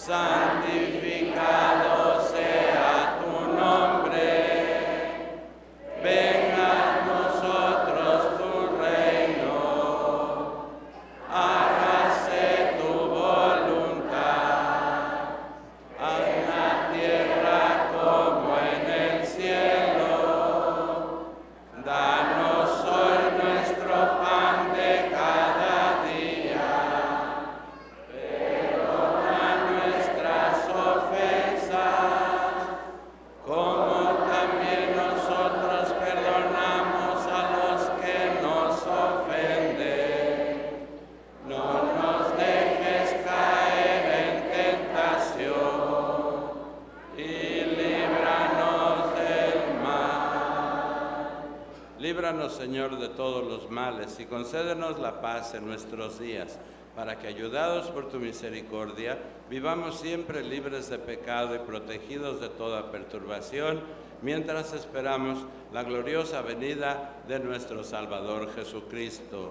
santificado sea tu nombre, venga a nosotros tu reino, hágase tu voluntad, en la tierra como en el cielo. Danos hoy nuestro pan de cada día, perdona nuestras ofensas, Líbranos, Señor, de todos los males y concédenos la paz en nuestros días, para que, ayudados por tu misericordia, vivamos siempre libres de pecado y protegidos de toda perturbación, mientras esperamos la gloriosa venida de nuestro Salvador Jesucristo.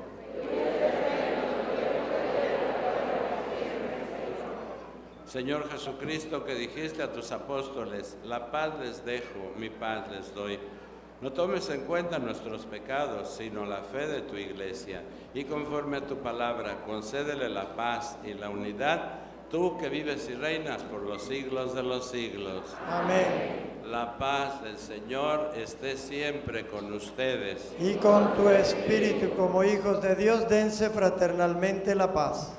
Señor Jesucristo, que dijiste a tus apóstoles, la paz les dejo, mi paz les doy. No tomes en cuenta nuestros pecados, sino la fe de tu Iglesia, y conforme a tu palabra, concédele la paz y la unidad, tú que vives y reinas por los siglos de los siglos. Amén. La paz del Señor esté siempre con ustedes. Y con tu espíritu, como hijos de Dios, dense fraternalmente la paz.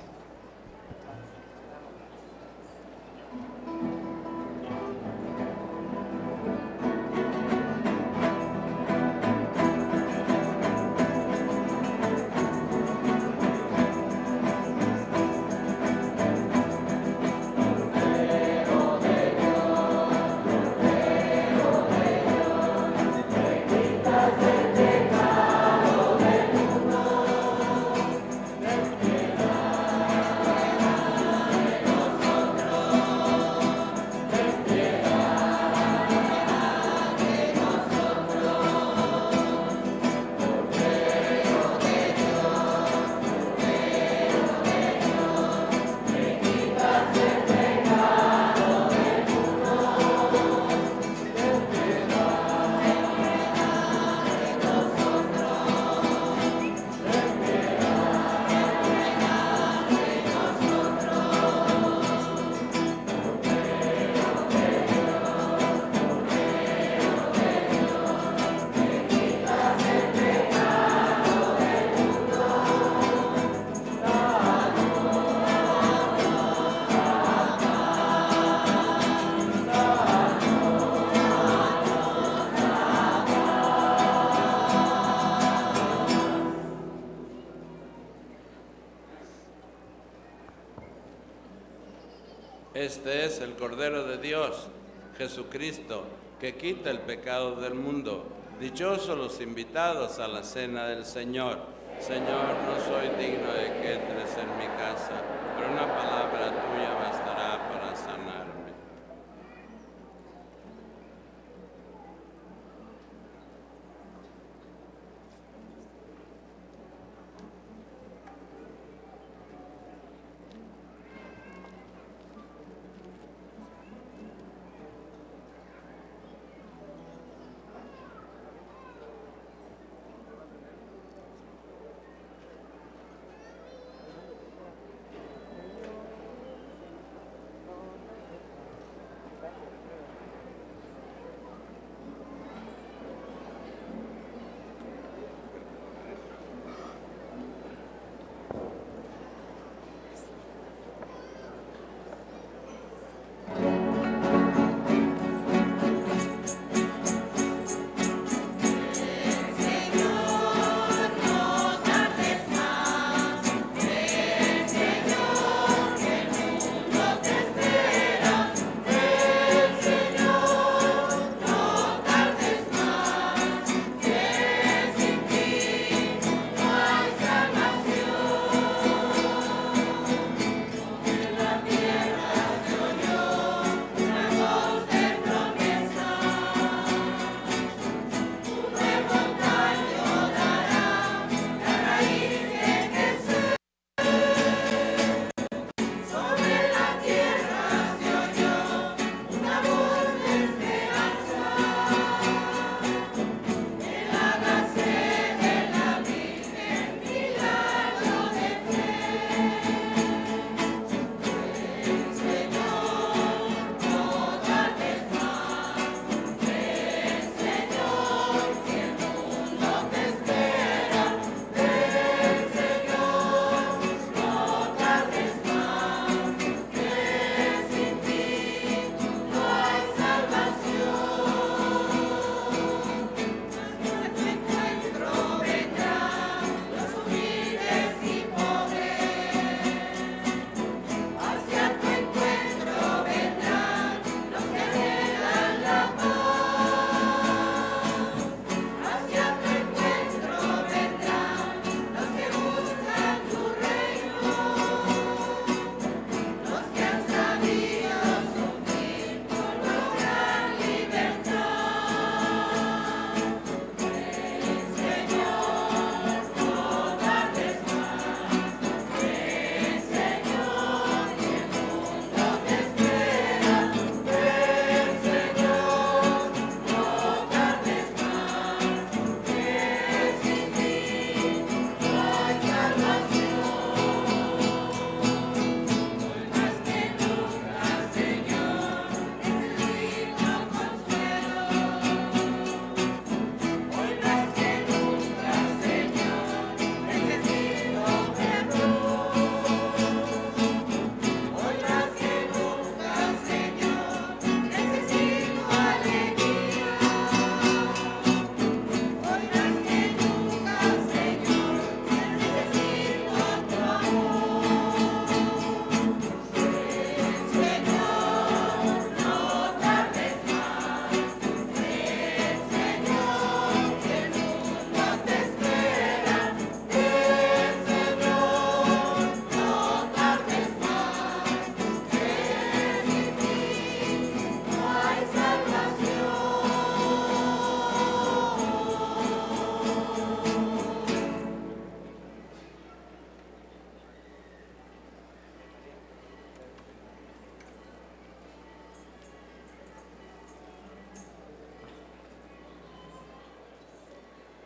Este es el Cordero de Dios, Jesucristo, que quita el pecado del mundo. Dichosos los invitados a la cena del Señor. Señor, no soy digno de que entres en mi casa, pero una palabra tuya bastará para sanarme.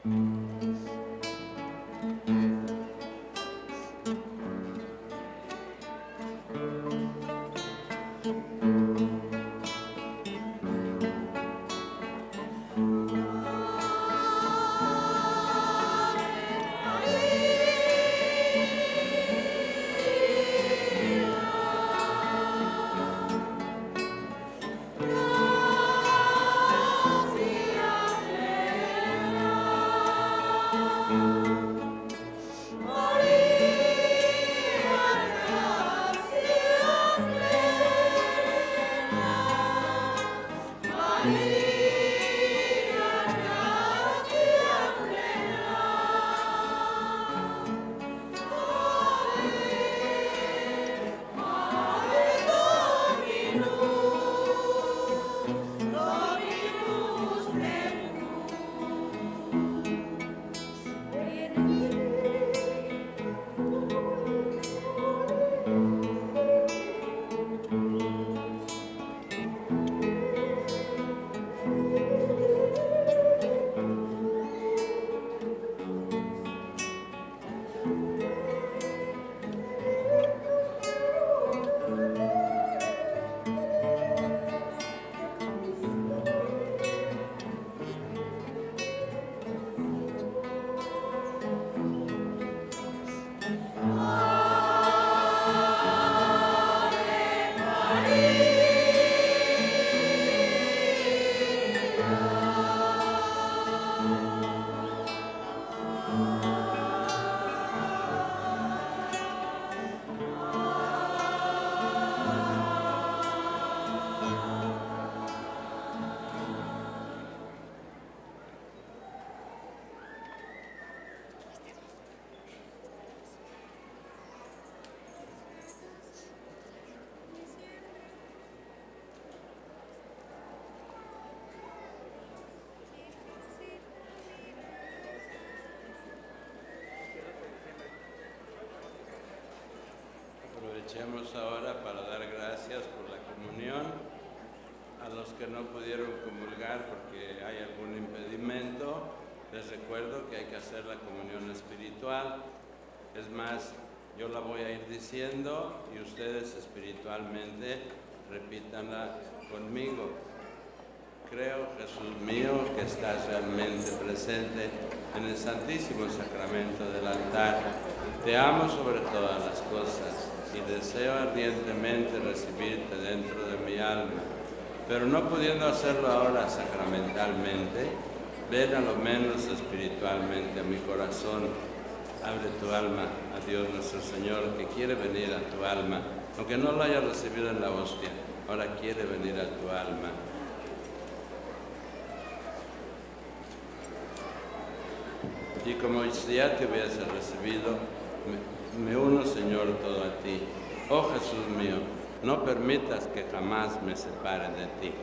Aprovechemos ahora para dar gracias por la comunión. A los que no pudieron comulgar porque hay algún impedimento, les recuerdo que hay que hacer la comunión espiritual. Es más, yo la voy a ir diciendo y ustedes espiritualmente repítanla conmigo. Creo, Jesús mío, que estás realmente presente en el Santísimo Sacramento del altar. Te amo sobre todas las cosas y deseo ardientemente recibirte dentro de mi alma, pero no pudiendo hacerlo ahora sacramentalmente, ven a lo menos espiritualmente a mi corazón. Abre tu alma a Dios nuestro Señor, que quiere venir a tu alma, aunque no lo haya recibido en la hostia, ahora quiere venir a tu alma. Y como si ya te hubiese recibido, me, me uno, Señor, todo a ti. Oh Jesús mío, no permitas que jamás me separe de ti.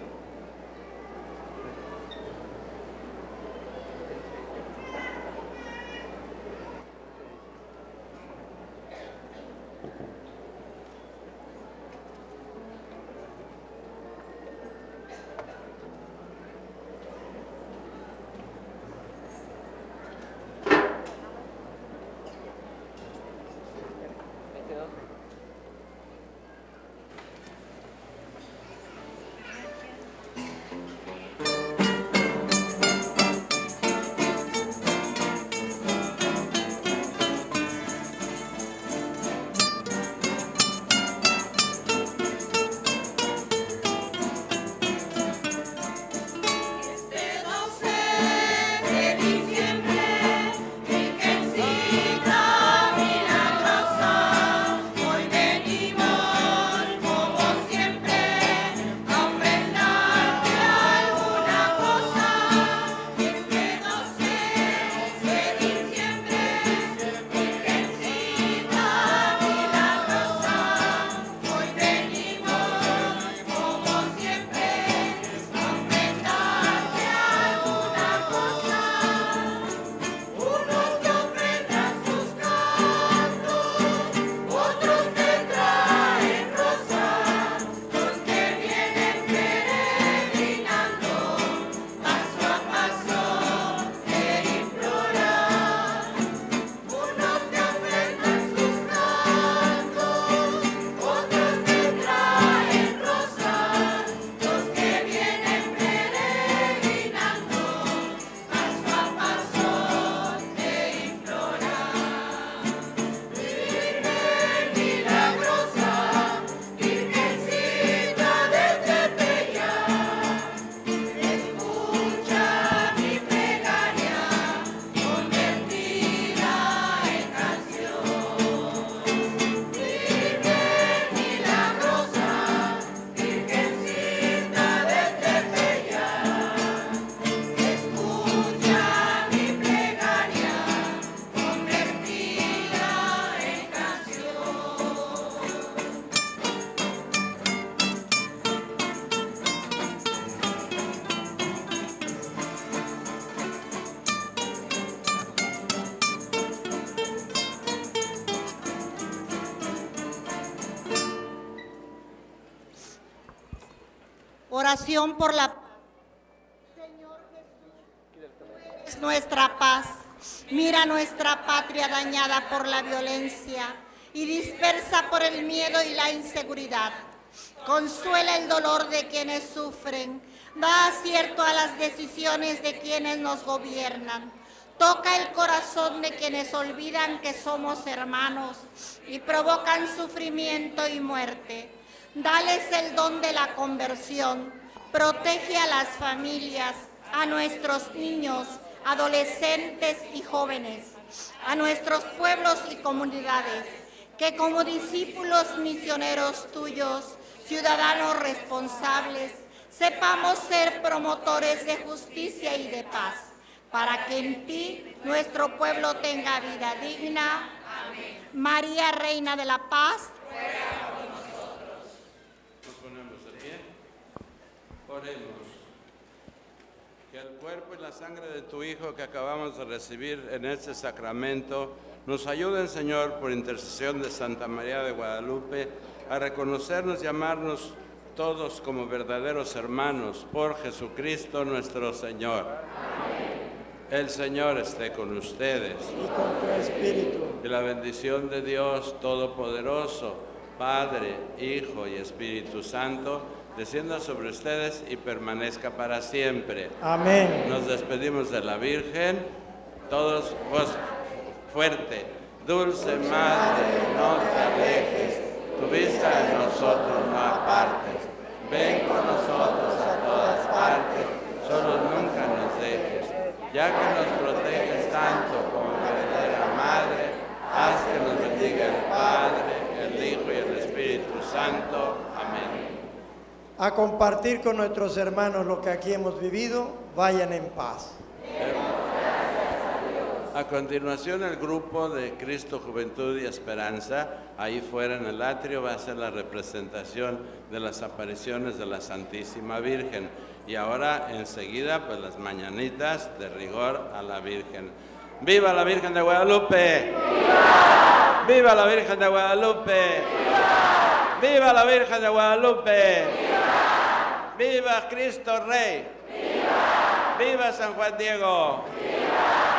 Oración por la paz. Señor Jesús, tú eres nuestra paz. Mira nuestra patria dañada por la violencia y dispersa por el miedo y la inseguridad. Consuela el dolor de quienes sufren. Da acierto a las decisiones de quienes nos gobiernan. Toca el corazón de quienes olvidan que somos hermanos y provocan sufrimiento y muerte. Dales el don de la conversión. Protege a las familias, a nuestros niños, adolescentes y jóvenes, a nuestros pueblos y comunidades, que como discípulos misioneros tuyos, ciudadanos responsables, sepamos ser promotores de justicia y de paz, para que en ti nuestro pueblo tenga vida digna. Amén. María, Reina de la Paz, ruega por nosotros. Nos ponemos de pie. Oremos. Que el cuerpo y la sangre de tu Hijo que acabamos de recibir en este sacramento nos ayuden, Señor, por intercesión de Santa María de Guadalupe, a reconocernos y amarnos todos como verdaderos hermanos por Jesucristo nuestro Señor. Amén. El Señor esté con ustedes. Y con tu espíritu. Y la bendición de Dios Todopoderoso, Padre, Hijo y Espíritu Santo, descienda sobre ustedes y permanezca para siempre. Amén. Nos despedimos de la Virgen. Todos vos fuerte. Dulce Madre, no te alejes, tu vista de nosotros no apartes. Ven con nosotros a todas partes, solo nunca nos dejes. Ya que nos proteges tanto como verdadera Madre, haz que nos bendiga el Padre, el Hijo y el Espíritu Santo. Amén. A compartir con nuestros hermanos lo que aquí hemos vivido, vayan en paz. A continuación, el grupo de Cristo, Juventud y Esperanza, ahí fuera en el atrio, va a ser la representación de las apariciones de la Santísima Virgen. Y ahora, enseguida, pues las mañanitas de rigor a la Virgen. ¡Viva la Virgen de Guadalupe! ¡Viva! ¡Viva la Virgen de Guadalupe! ¡Viva! ¡Viva la Virgen de Guadalupe! ¡Viva! ¡Viva Cristo Rey! ¡Viva! ¡Viva San Juan Diego! ¡Viva!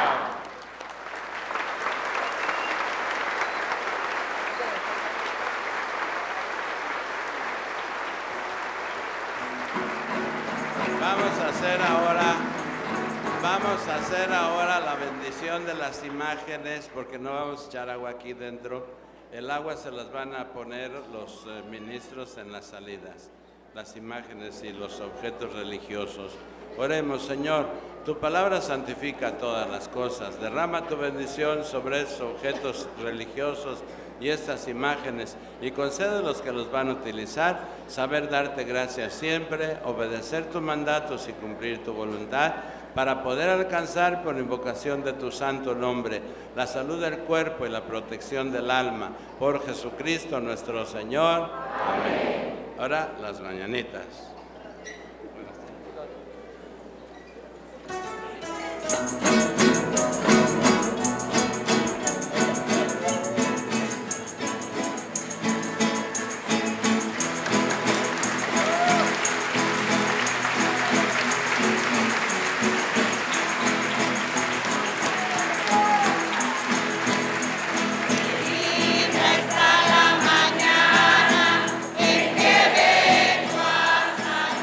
Vamos a hacer ahora, vamos a hacer ahora la bendición de las imágenes, porque no vamos a echar agua aquí dentro. El agua se las van a poner los eh, ministros en las salidas, las imágenes y los objetos religiosos. Oremos. Señor, tu palabra santifica todas las cosas. Derrama tu bendición sobre estos objetos religiosos y estas imágenes, y concede a los que los van a utilizar saber darte gracias siempre, obedecer tus mandatos y cumplir tu voluntad, para poder alcanzar por invocación de tu santo nombre la salud del cuerpo y la protección del alma. Por Jesucristo nuestro Señor. Amén. Ahora las mañanitas.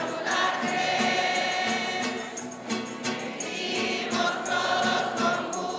todos con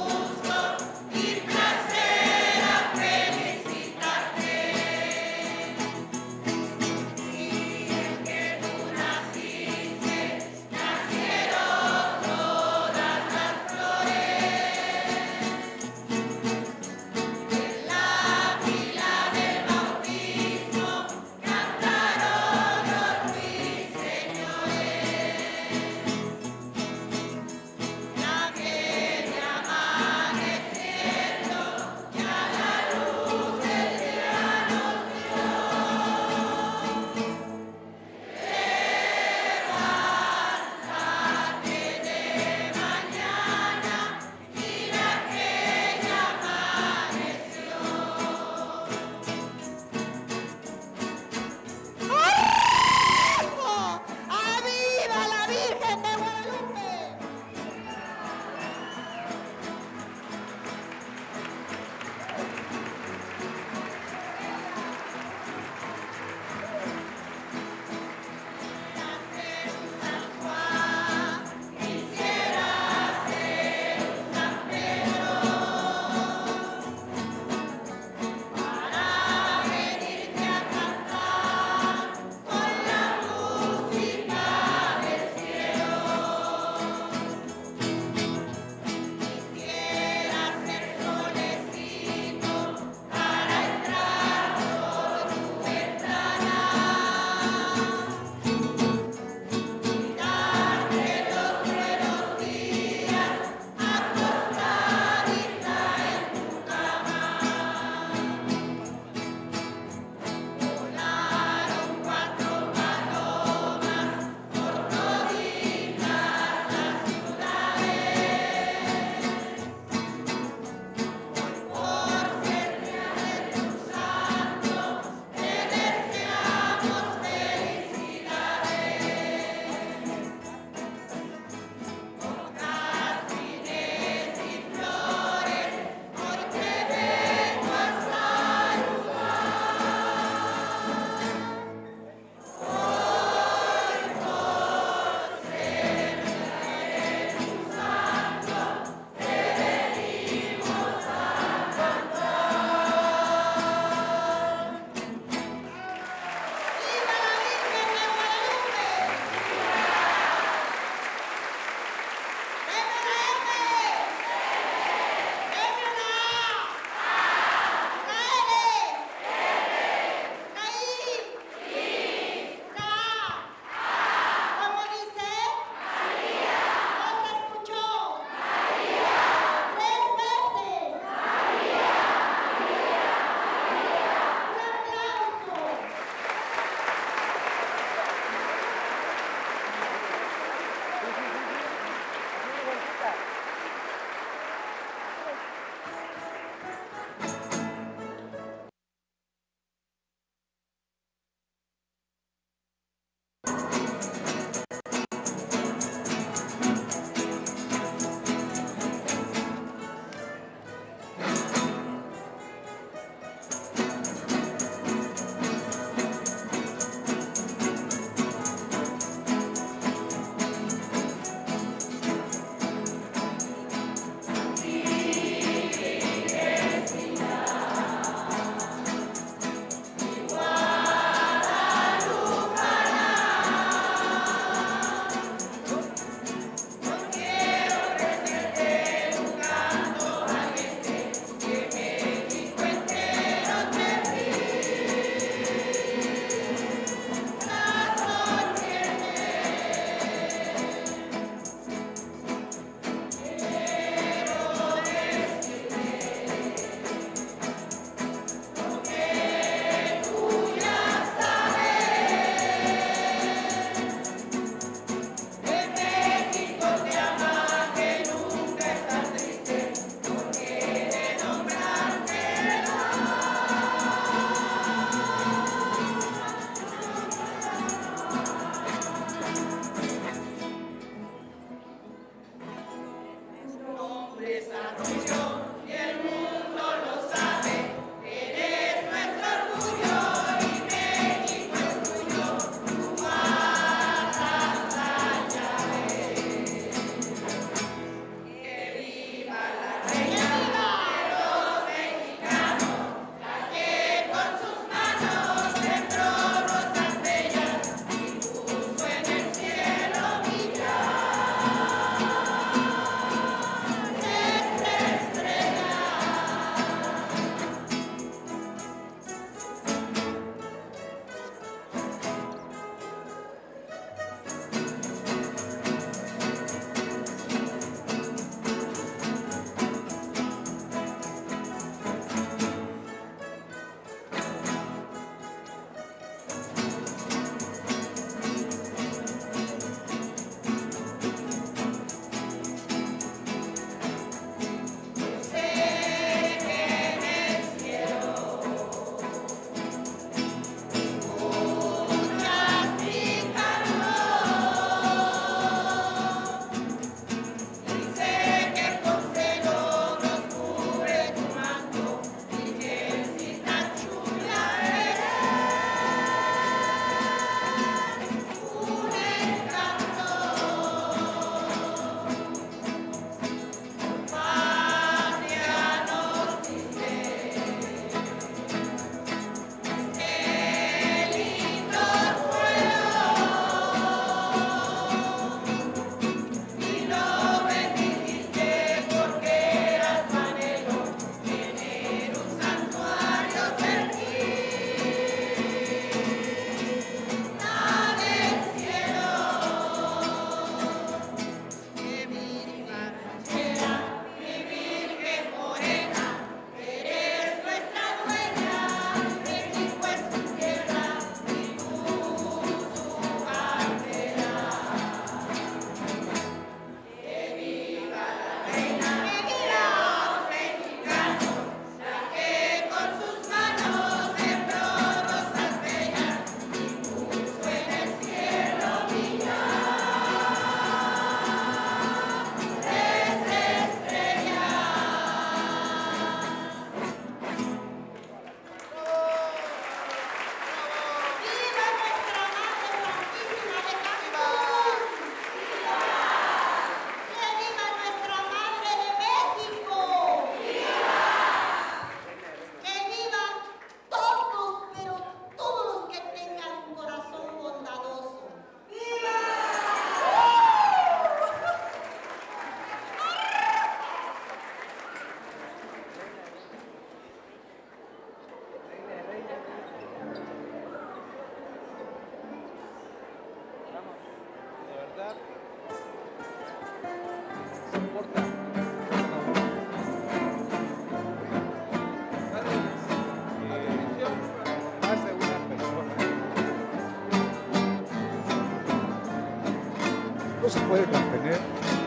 no se puede contener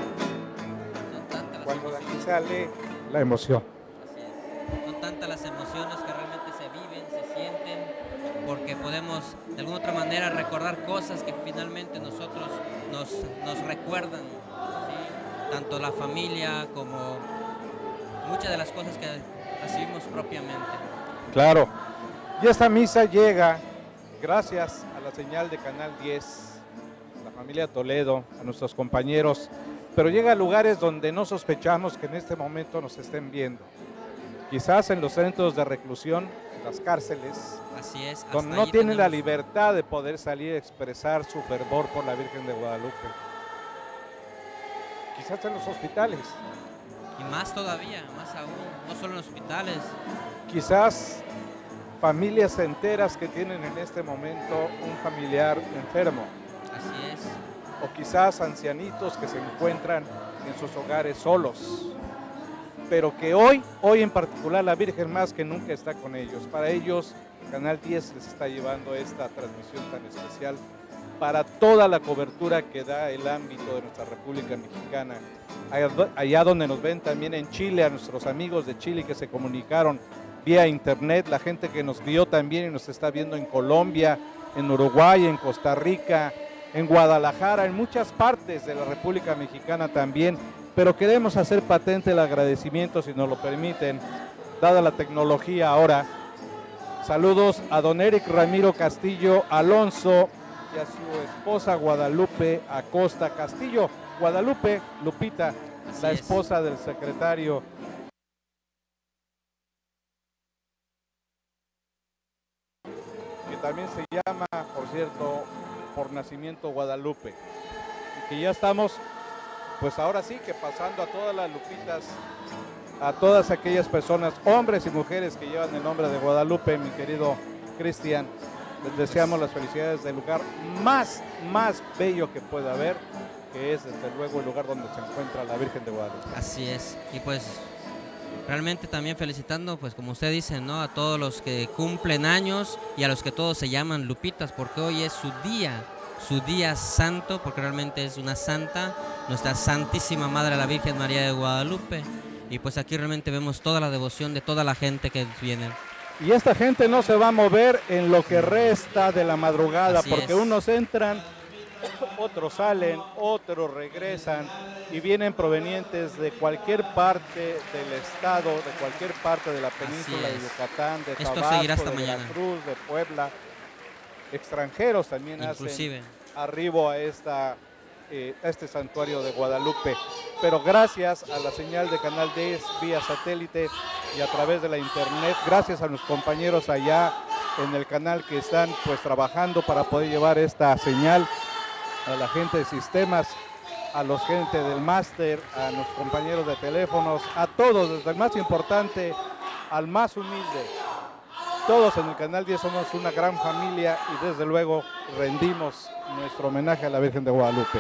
cuando de aquí sale la emoción. Así es. Son tantas las emociones que realmente se viven, se sienten, porque podemos de alguna otra manera recordar cosas que finalmente nosotros nos, nos recuerdan, ¿sí? Tanto la familia como muchas de las cosas que recibimos propiamente. Claro, y esta misa llega gracias a la señal de Canal diez, a la familia Toledo, a nuestros compañeros, pero llega a lugares donde no sospechamos que en este momento nos estén viendo. Quizás en los centros de reclusión, en las cárceles, Así es, donde hasta no ahí tienen la tenemos- libertad de poder salir a expresar su fervor por la Virgen de Guadalupe. Quizás en los hospitales, Y más todavía, más aún, no solo en hospitales. quizás familias enteras que tienen en este momento un familiar enfermo, Así es. o quizás ancianitos que se encuentran en sus hogares solos, pero que hoy, hoy en particular la Virgen más que nunca está con ellos. Para ellos, Canal diez les está llevando esta transmisión tan especial para toda la cobertura que da el ámbito de nuestra República Mexicana. Allá, allá donde nos ven también en Chile, a nuestros amigos de Chile que se comunicaron vía internet, la gente que nos vio también y nos está viendo en Colombia, en Uruguay, en Costa Rica, en Guadalajara, en muchas partes de la República Mexicana también, pero queremos hacer patente el agradecimiento, si nos lo permiten, dada la tecnología ahora. Saludos a don Eric Ramiro Castillo Alonso y a su esposa Guadalupe Acosta Castillo. Guadalupe, Lupita, Así la es. esposa del secretario. Que también se llama, por cierto, por nacimiento Guadalupe. Y que ya estamos, pues ahora sí que pasando a todas las Lupitas, a todas aquellas personas, hombres y mujeres que llevan el nombre de Guadalupe, mi querido Cristian, les deseamos las felicidades del lugar más, más bello que pueda haber, que es desde luego el lugar donde se encuentra la Virgen de Guadalupe. Así es, y pues realmente también felicitando, pues como usted dice, ¿no? A todos los que cumplen años y a los que todos se llaman Lupitas, porque hoy es su día, su día santo, porque realmente es una santa, nuestra Santísima Madre la Virgen María de Guadalupe, y pues aquí realmente vemos toda la devoción de toda la gente que viene. Y esta gente no se va a mover en lo que resta de la madrugada, Así porque es. unos entran, otros salen, otros regresan y vienen provenientes de cualquier parte del estado, de cualquier parte de la península de es. Yucatán, de Esto Tabasco, seguirá hasta de mañana. Veracruz, de Puebla. Extranjeros también Inclusive. hacen arribo a, esta, eh, a este santuario de Guadalupe. Pero gracias a la señal de Canal diez vía satélite y a través de la internet, gracias a los compañeros allá en el canal que están pues trabajando para poder llevar esta señal a la gente de sistemas, a los gente del máster, a los compañeros de teléfonos, a todos, desde el más importante al más humilde. Todos en el Canal diez somos una gran familia y desde luego rendimos nuestro homenaje a la Virgen de Guadalupe.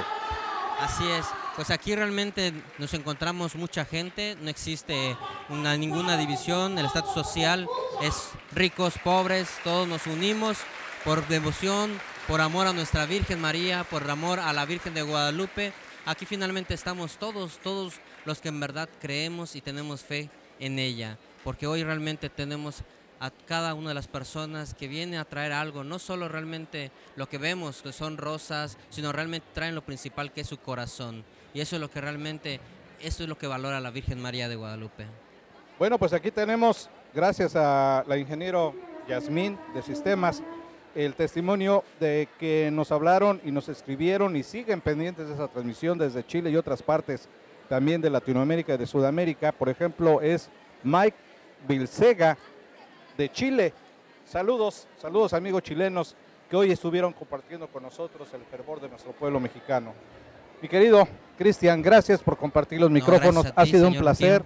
Así es, pues aquí realmente nos encontramos mucha gente, no existe una, ninguna división, el estatus social es ricos, pobres, todos nos unimos por devoción, por amor a nuestra Virgen María, por amor a la Virgen de Guadalupe. Aquí finalmente estamos todos, todos los que en verdad creemos y tenemos fe en ella, porque hoy realmente tenemos a cada una de las personas que viene a traer algo, no solo realmente lo que vemos, que son rosas, sino realmente traen lo principal, que es su corazón. Y eso es lo que realmente, eso es lo que valora la Virgen María de Guadalupe. Bueno, pues aquí tenemos, gracias a la ingeniero Yasmín de Sistemas, el testimonio de que nos hablaron y nos escribieron y siguen pendientes de esa transmisión desde Chile y otras partes también de Latinoamérica y de Sudamérica. Por ejemplo, es Mike Vilcega de Chile. Saludos, saludos amigos chilenos que hoy estuvieron compartiendo con nosotros el fervor de nuestro pueblo mexicano. Mi querido Cristian, gracias por compartir los No, micrófonos, gracias a ha ti, sido un señor placer.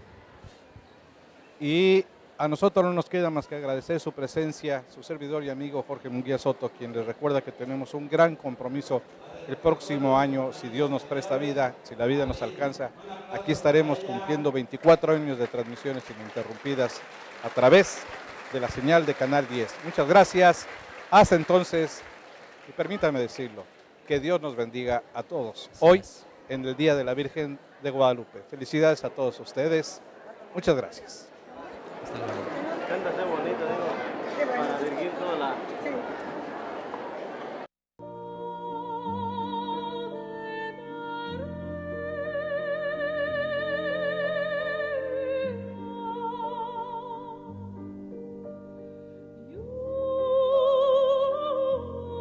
Munguía. Y a nosotros no nos queda más que agradecer su presencia, su servidor y amigo Jorge Munguía Soto, quien les recuerda que tenemos un gran compromiso el próximo año, si Dios nos presta vida, si la vida nos alcanza. Aquí estaremos cumpliendo veinticuatro años de transmisiones ininterrumpidas a través de la señal de Canal diez. Muchas gracias. Hasta entonces, y permítanme decirlo, que Dios nos bendiga a todos. Hoy, en el Día de la Virgen de Guadalupe. Felicidades a todos ustedes. Muchas gracias. Hasta luego. Cántate bonito, digo, para dirigir toda la...